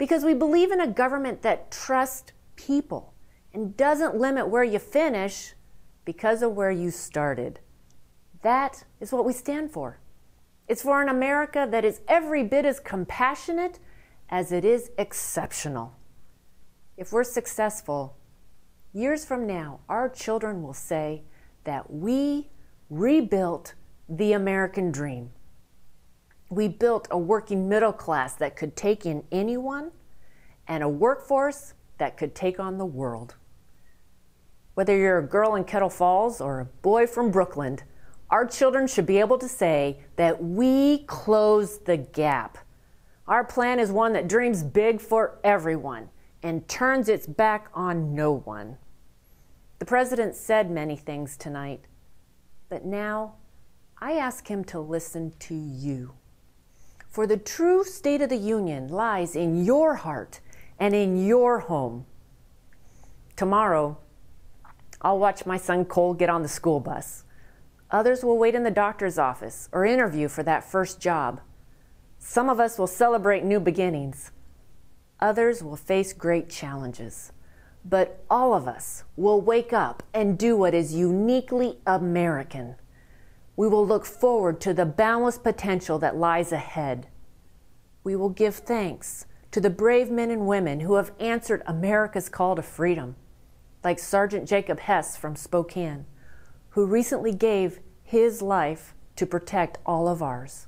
because we believe in a government that trusts people and doesn't limit where you finish because of where you started. That is what we stand for. It's for an America that is every bit as compassionate as it is exceptional. If we're successful, years from now, our children will say that we rebuilt the American dream. We built a working middle class that could take in anyone and a workforce that could take on the world. Whether you're a girl in Kettle Falls or a boy from Brooklyn, our children should be able to say that we closed the gap. Our plan is one that dreams big for everyone and turns its back on no one. The president said many things tonight, but now I ask him to listen to you. For the true State of the Union lies in your heart and in your home. Tomorrow, I'll watch my son Cole get on the school bus. Others will wait in the doctor's office or interview for that first job. Some of us will celebrate new beginnings. Others will face great challenges. But all of us will wake up and do what is uniquely American. We will look forward to the boundless potential that lies ahead. We will give thanks to the brave men and women who have answered America's call to freedom, like Sergeant Jacob Hess from Spokane, who recently gave his life to protect all of ours.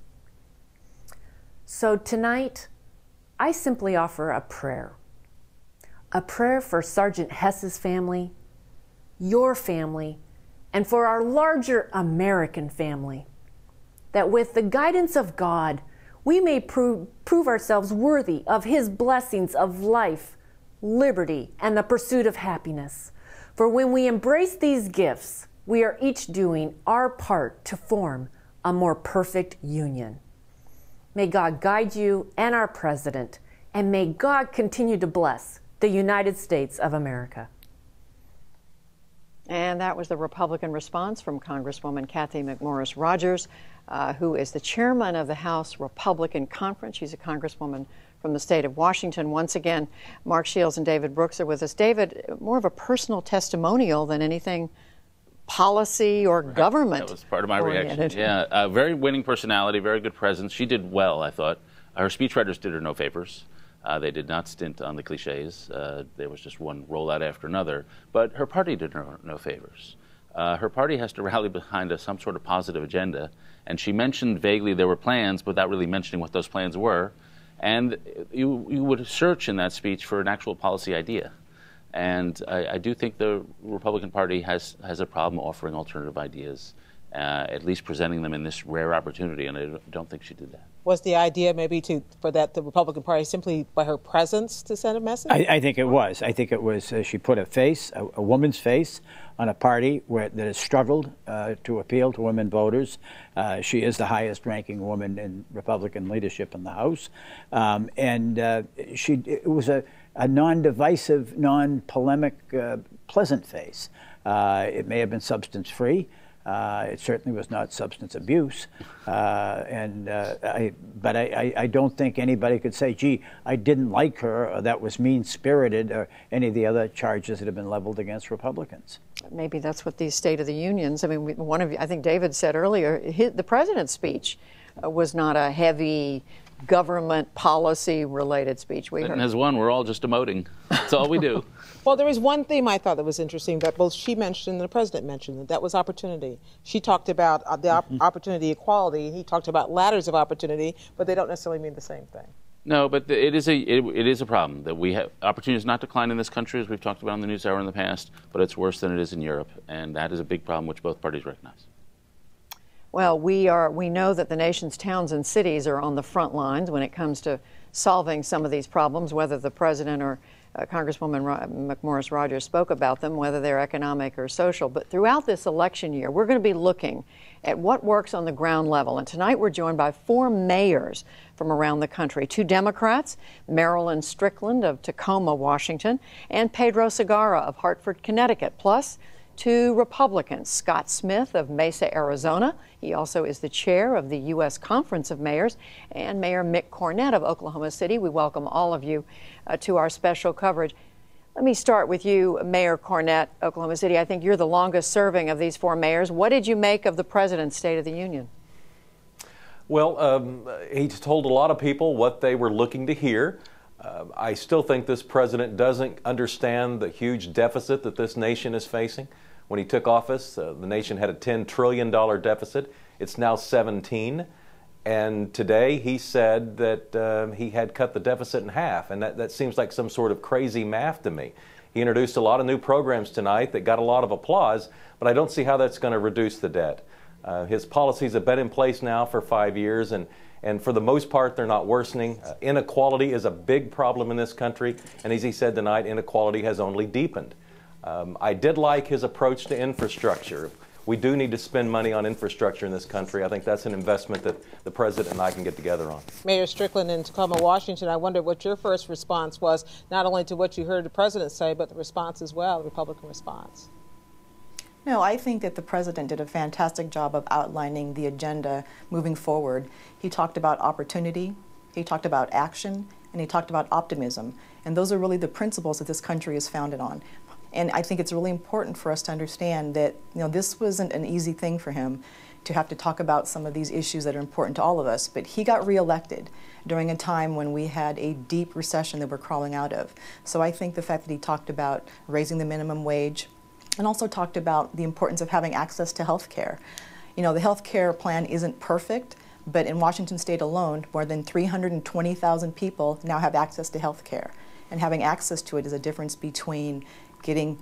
So tonight, I simply offer a prayer for Sergeant Hess's family, your family, and for our larger American family, that with the guidance of God, we may prove ourselves worthy of his blessings of life, liberty, and the pursuit of happiness. For when we embrace these gifts, we are each doing our part to form a more perfect union. May God guide you and our president, and may God continue to bless the United States of America. And that was the Republican response from Congresswoman Cathy McMorris Rodgers, who is the chairman of the House Republican Conference. She's a congresswoman from the state of Washington. Once again, Mark Shields and David Brooks are with us. David, more of a personal testimonial than anything policy or government. That was part of my reaction. Yeah, very winning personality, very good presence. She did well, I thought. Her speechwriters did her no favors. They did not stint on the cliches. There was just one rollout after another. But her party did her no favors. Her party has to rally behind some sort of positive agenda. And she mentioned vaguely there were plans without really mentioning what those plans were. And you would search in that speech for an actual policy idea. And I do think the Republican Party has a problem offering alternative ideas, at least presenting them in this rare opportunity, and I don't think she did that. Was the idea maybe for the Republican Party simply by her presence to send a message? I think it was. I think it was she put a face, a woman's face, on a party that has struggled to appeal to women voters. She is the highest-ranking woman in Republican leadership in the House, and it was a non-divisive, non-polemic, pleasant face. It may have been substance-free. It certainly was not substance abuse, but I don't think anybody could say, gee, I didn't like her, or that was mean-spirited, or any of the other charges that have been leveled against Republicans. Maybe that's what these State of the Unions, I mean, I think David said earlier, the president's speech was not a heavy government policy-related speech. And as one, we're all just emoting. That's all we do. Well, there was one theme I thought that was interesting that both she mentioned and the president mentioned, that was opportunity. She talked about the opportunity equality, and he talked about ladders of opportunity, but they don't necessarily mean the same thing. No, but it is a problem that we have. Opportunities not decline in this country, as we've talked about on the NewsHour in the past, but it's worse than it is in Europe, and that is a big problem which both parties recognize. Well, we know that the nation's towns and cities are on the front lines when it comes to solving some of these problems, whether the president or Congresswoman McMorris Rodgers spoke about them, whether they're economic or social. But throughout this election year, we're going to be looking at what works on the ground level. And tonight we're joined by 4 mayors from around the country. 2 Democrats, Marilyn Strickland of Tacoma, Washington, and Pedro Segarra of Hartford, Connecticut. Plus, Two Republicans, Scott Smith of Mesa, Arizona. He also is the chair of the U.S. Conference of Mayors, and Mayor Mick Cornett of Oklahoma City. We welcome all of you to our special coverage. Let me start with you, Mayor Cornett, Oklahoma City. I think you're the longest serving of these four mayors. What did you make of the President's State of the Union? Well, he told a lot of people what they were looking to hear. I still think this president doesn't understand the huge deficit that this nation is facing. When he took office, the nation had a $10 trillion deficit. It's now 17. And today he said that he had cut the deficit in half. And that seems like some sort of crazy math to me. He introduced a lot of new programs tonight that got a lot of applause, but I don't see how that's going to reduce the debt. His policies have been in place now for 5 years, and for the most part, they're not worsening. Inequality is a big problem in this country, and as he said tonight, inequality has only deepened. I did like his approach to infrastructure. We do need to spend money on infrastructure in this country. I think that's an investment that the President and I can get together on. Mayor Strickland in Tacoma, Washington, I wondered what your first response was, not only to what you heard the President say, but the response as well, the Republican response. No, I think that the President did a fantastic job of outlining the agenda moving forward. He talked about opportunity, he talked about action, and he talked about optimism. And those are really the principles that this country is founded on. And I think it's really important for us to understand that, this wasn't an easy thing for him to have to talk about some of these issues that are important to all of us. But he got reelected during a time when we had a deep recession that we're crawling out of. So I think the fact that he talked about raising the minimum wage, and also talked about the importance of having access to health care. The health care plan isn't perfect, but in Washington State alone, more than 320,000 people now have access to health care. And having access to it is a difference between going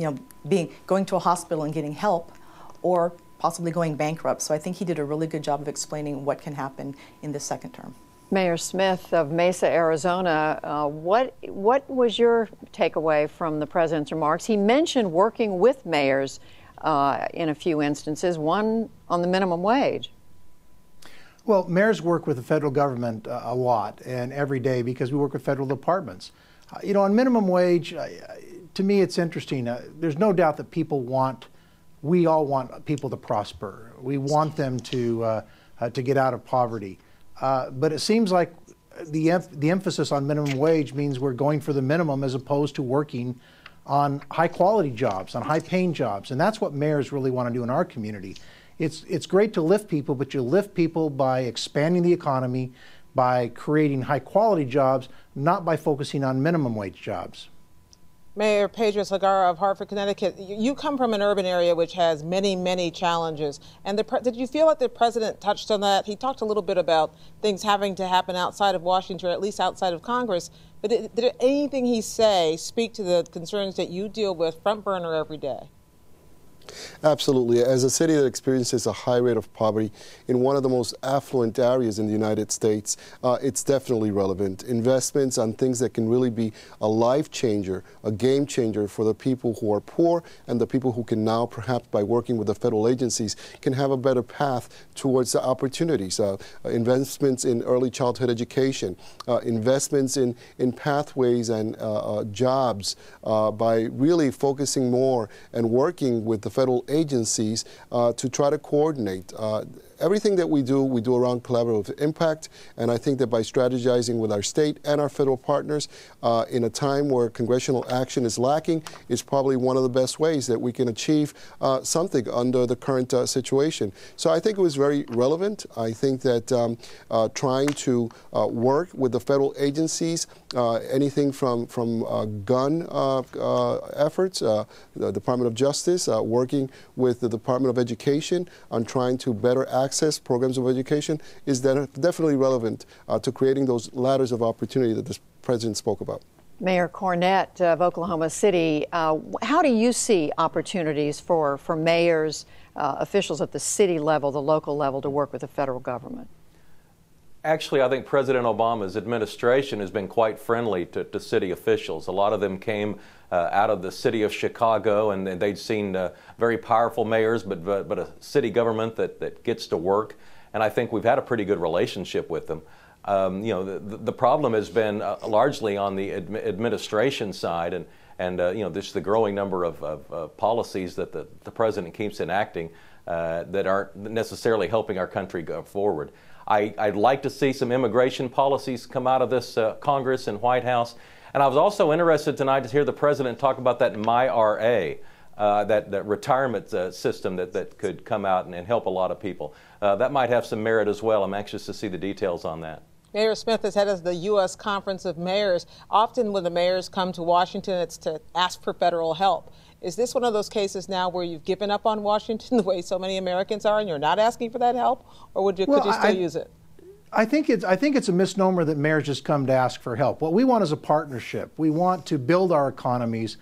to a hospital and getting help, or possibly going bankrupt. So I think he did a really good job of explaining what can happen in this second term. Mayor Smith of Mesa, Arizona, what was your takeaway from the President's remarks? He mentioned working with mayors in a few instances, one on the minimum wage. Well, mayors work with the federal government a lot and every day because we work with federal departments. On minimum wage, to me it's interesting. There's no doubt that we all want people to prosper. We want them to get out of poverty. But it seems like the emphasis on minimum wage means we're going for the minimum as opposed to working on high-quality jobs, on high-paying jobs. And that's what mayors really want to do in our community. It's great to lift people, but you lift people by expanding the economy, by creating high-quality jobs, not by focusing on minimum wage jobs. Mayor Pedro Segarra of Hartford, Connecticut, you come from an urban area which has many, many challenges. And did you feel like the President touched on that? He talked a little bit about things having to happen outside of Washington, or at least outside of Congress. But did anything he say speak to the concerns that you deal with front burner every day? Absolutely. As a city that experiences a high rate of poverty in one of the most affluent areas in the United States, it's definitely relevant. Investments on things that can really be a life changer, a game changer for the people who are poor and the people who can now, perhaps by working with the federal agencies, can have a better path towards the opportunities. Investments in early childhood education, investments in pathways and jobs, by really focusing more and working with the federal agencies to try to coordinate. Everything that we do around collaborative impact, and I think that by strategizing with our state and our federal partners in a time where congressional action is lacking is probably one of the best ways that we can achieve something under the current situation. So I think it was very relevant. I think that trying to work with the federal agencies, anything from gun efforts, the Department of Justice, working with the Department of Education on trying to better access programs of education is definitely relevant to creating those ladders of opportunity that the President spoke about. Mayor Cornett of Oklahoma City, how do you see opportunities for mayors, officials at the city level, the local level, to work with the federal government? Actually, I think President Obama's administration has been quite friendly to city officials. A lot of them came out of the city of Chicago, and they'd seen very powerful mayors, but a city government that gets to work. And I think we've had a pretty good relationship with them. The problem has been largely on the administration side, and and just the growing number of policies that the president keeps enacting that aren't necessarily helping our country go forward. I'd like to see some immigration policies come out of this Congress and White House. And I was also interested tonight to hear the president talk about that MyRA, that retirement system that could come out and help a lot of people. That might have some merit as well. I'm anxious to see the details on that. Mayor Smith is head of the U.S. Conference of Mayors. Often when the mayors come to Washington, it's to ask for federal help. Is this one of those cases now where you've given up on Washington the way so many Americans are and you're not asking for that help? Or could you still use it? I think it's a misnomer that mayors just come to ask for help. What we want is a partnership. We want to build our economies.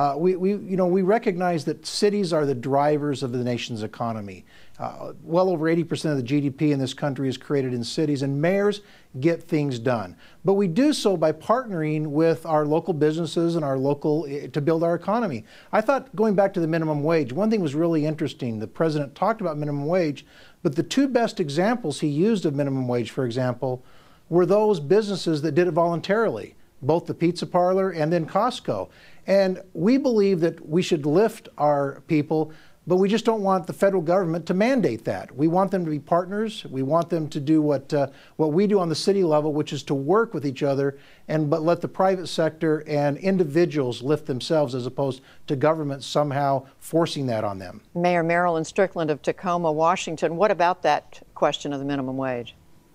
We recognize that cities are the drivers of the nation's economy. Well over 80% of the GDP in this country is created in cities, and mayors get things done. But we do so by partnering with our local businesses and to build our economy. I thought, going back to the minimum wage, one thing was really interesting. The president talked about minimum wage, but the two best examples he used of minimum wage, for example, were those businesses that did it voluntarily, both the pizza parlor and then Costco. And we believe that we should lift our people, but we just don't want the federal government to mandate that. We want them to be partners. We want them to do what we do on the city level, which is to work with each other, but let the private sector and individuals lift themselves as opposed to government somehow forcing that on them. Mayor Marilyn Strickland of Tacoma, Washington, what about that question of the minimum wage?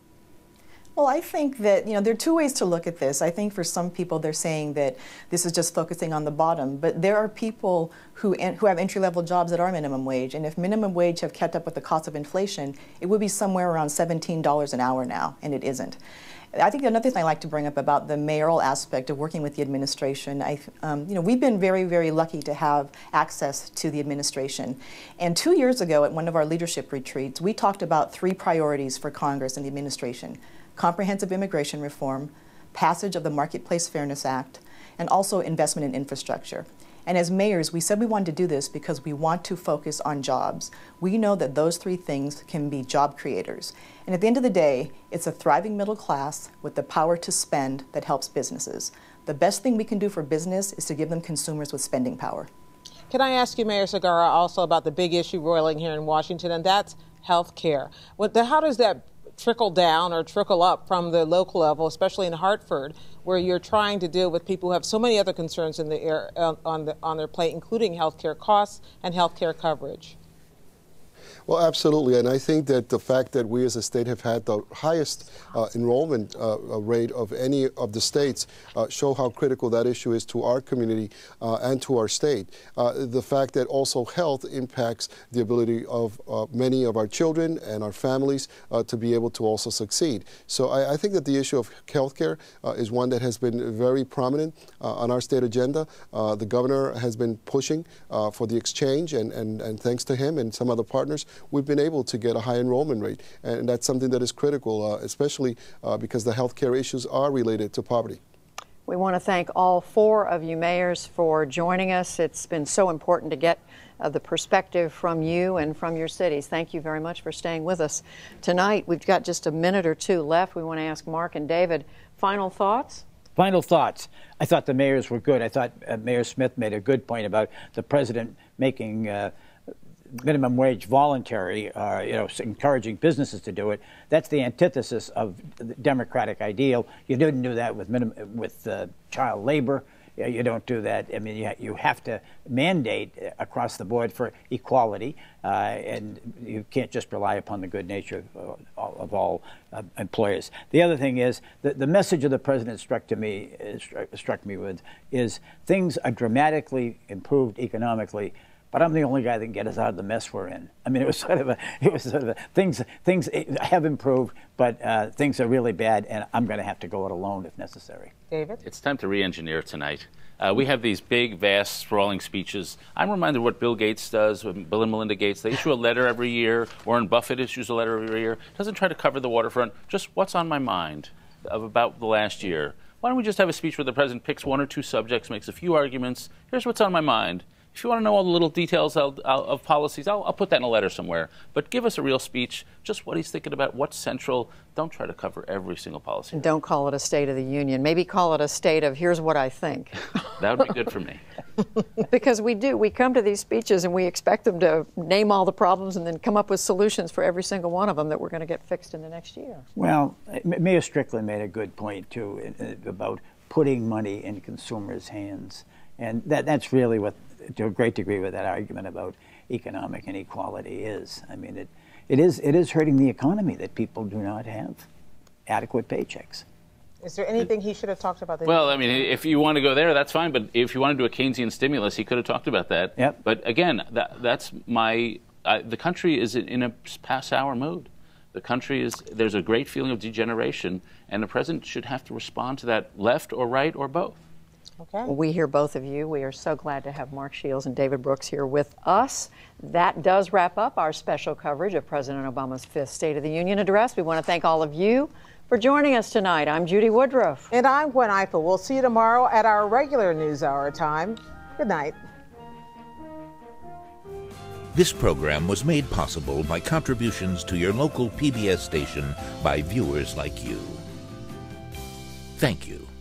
Well, I think that, there are two ways to look at this. I think for some people they're saying that this is just focusing on the bottom, but there are people who have entry-level jobs that are minimum wage, and if minimum wage have kept up with the cost of inflation, it would be somewhere around $17 an hour now, and it isn't. I think another thing I like to bring up about the mayoral aspect of working with the administration, we've been very, very lucky to have access to the administration. And 2 years ago at one of our leadership retreats, we talked about 3 priorities for Congress and the administration: comprehensive immigration reform, passage of the Marketplace Fairness Act, and also investment in infrastructure. And as mayors, we said we wanted to do this because we want to focus on jobs. We know that those 3 things can be job creators. And at the end of the day, it's a thriving middle class with the power to spend that helps businesses. The best thing we can do for business is to give them consumers with spending power. Can I ask you, Mayor Segarra, also about the big issue roiling here in Washington, and that's health care. How does that trickle down or trickle up from the local level, especially in Hartford, where you're trying to deal with people who have so many other concerns in the air, on their plate, including health care costs and health care coverage? Well, absolutely, and I think that the fact that we as a state have had the highest enrollment rate of any of the states show how critical that issue is to our community and to our state. The fact that also health impacts the ability of many of our children and our families to be able to also succeed. So I think that the issue of health care is one that has been very prominent on our state agenda. The governor has been pushing for the exchange, and thanks to him and some other partners, we've been able to get a high enrollment rate, and that's something that is critical, especially because the health care issues are related to poverty. We want to thank all 4 of you mayors for joining us. It's been so important to get the perspective from you and from your cities. Thank you very much for staying with us tonight. We've got just a minute or 2 left. We want to ask Mark and David, final thoughts? Final thoughts. I thought the mayors were good. I thought Mayor Smith made a good point about the president making minimum wage voluntary, encouraging businesses to do it. That's the antithesis of the democratic ideal. You didn't do that with child labor. You don't do that. I mean, you have to mandate across the board for equality, and you can't just rely upon the good nature of all employers. The other thing is the message of the president struck me with is things are dramatically improved economically, but I'm the only guy that can get us out of the mess we're in. I mean, it was sort of a things have improved, but things are really bad, and I'm going to have to go it alone if necessary. David? It's time to re-engineer tonight. We have these big, vast, sprawling speeches. I'm reminded of what Bill Gates does, Bill and Melinda Gates. They issue a letter every year. Warren Buffett issues a letter every year. Doesn't try to cover the waterfront, just what's on my mind about the last year. Why don't we just have a speech where the president picks 1 or 2 subjects, makes a few arguments. Here's what's on my mind. If you want to know all the little details of policies, I'll put that in a letter somewhere. But give us a real speech, just what he's thinking about, what's central. Don't try to cover every single policy. And don't call it a State of the Union. Maybe call it a state of, here's what I think. That would be good for me. Because we do. We come to these speeches and we expect them to name all the problems and then come up with solutions for every single one of them that we're going to get fixed in the next year. Well, Mayor Strickland made a good point, too, about putting money in consumers' hands. And that's really what, to a great degree, what that argument about economic inequality is. I mean, it is hurting the economy that people do not have adequate paychecks. Is there anything he should have talked about? Well, I mean, if you want to go there, that's fine. But if you want to do a Keynesian stimulus, he could have talked about that. Yep. But again, that's the country is in a past-hour mood. The country there's a great feeling of degeneration, and the president should have to respond to that, left or right or both. Okay. Well, we hear both of you. We are so glad to have Mark Shields and David Brooks here with us. That does wrap up our special coverage of President Obama's 5th State of the Union address. We want to thank all of you for joining us tonight. I'm Judy Woodruff. And I'm Gwen Ifill. We'll see you tomorrow at our regular NewsHour time. Good night. This program was made possible by contributions to your local PBS station by viewers like you. Thank you.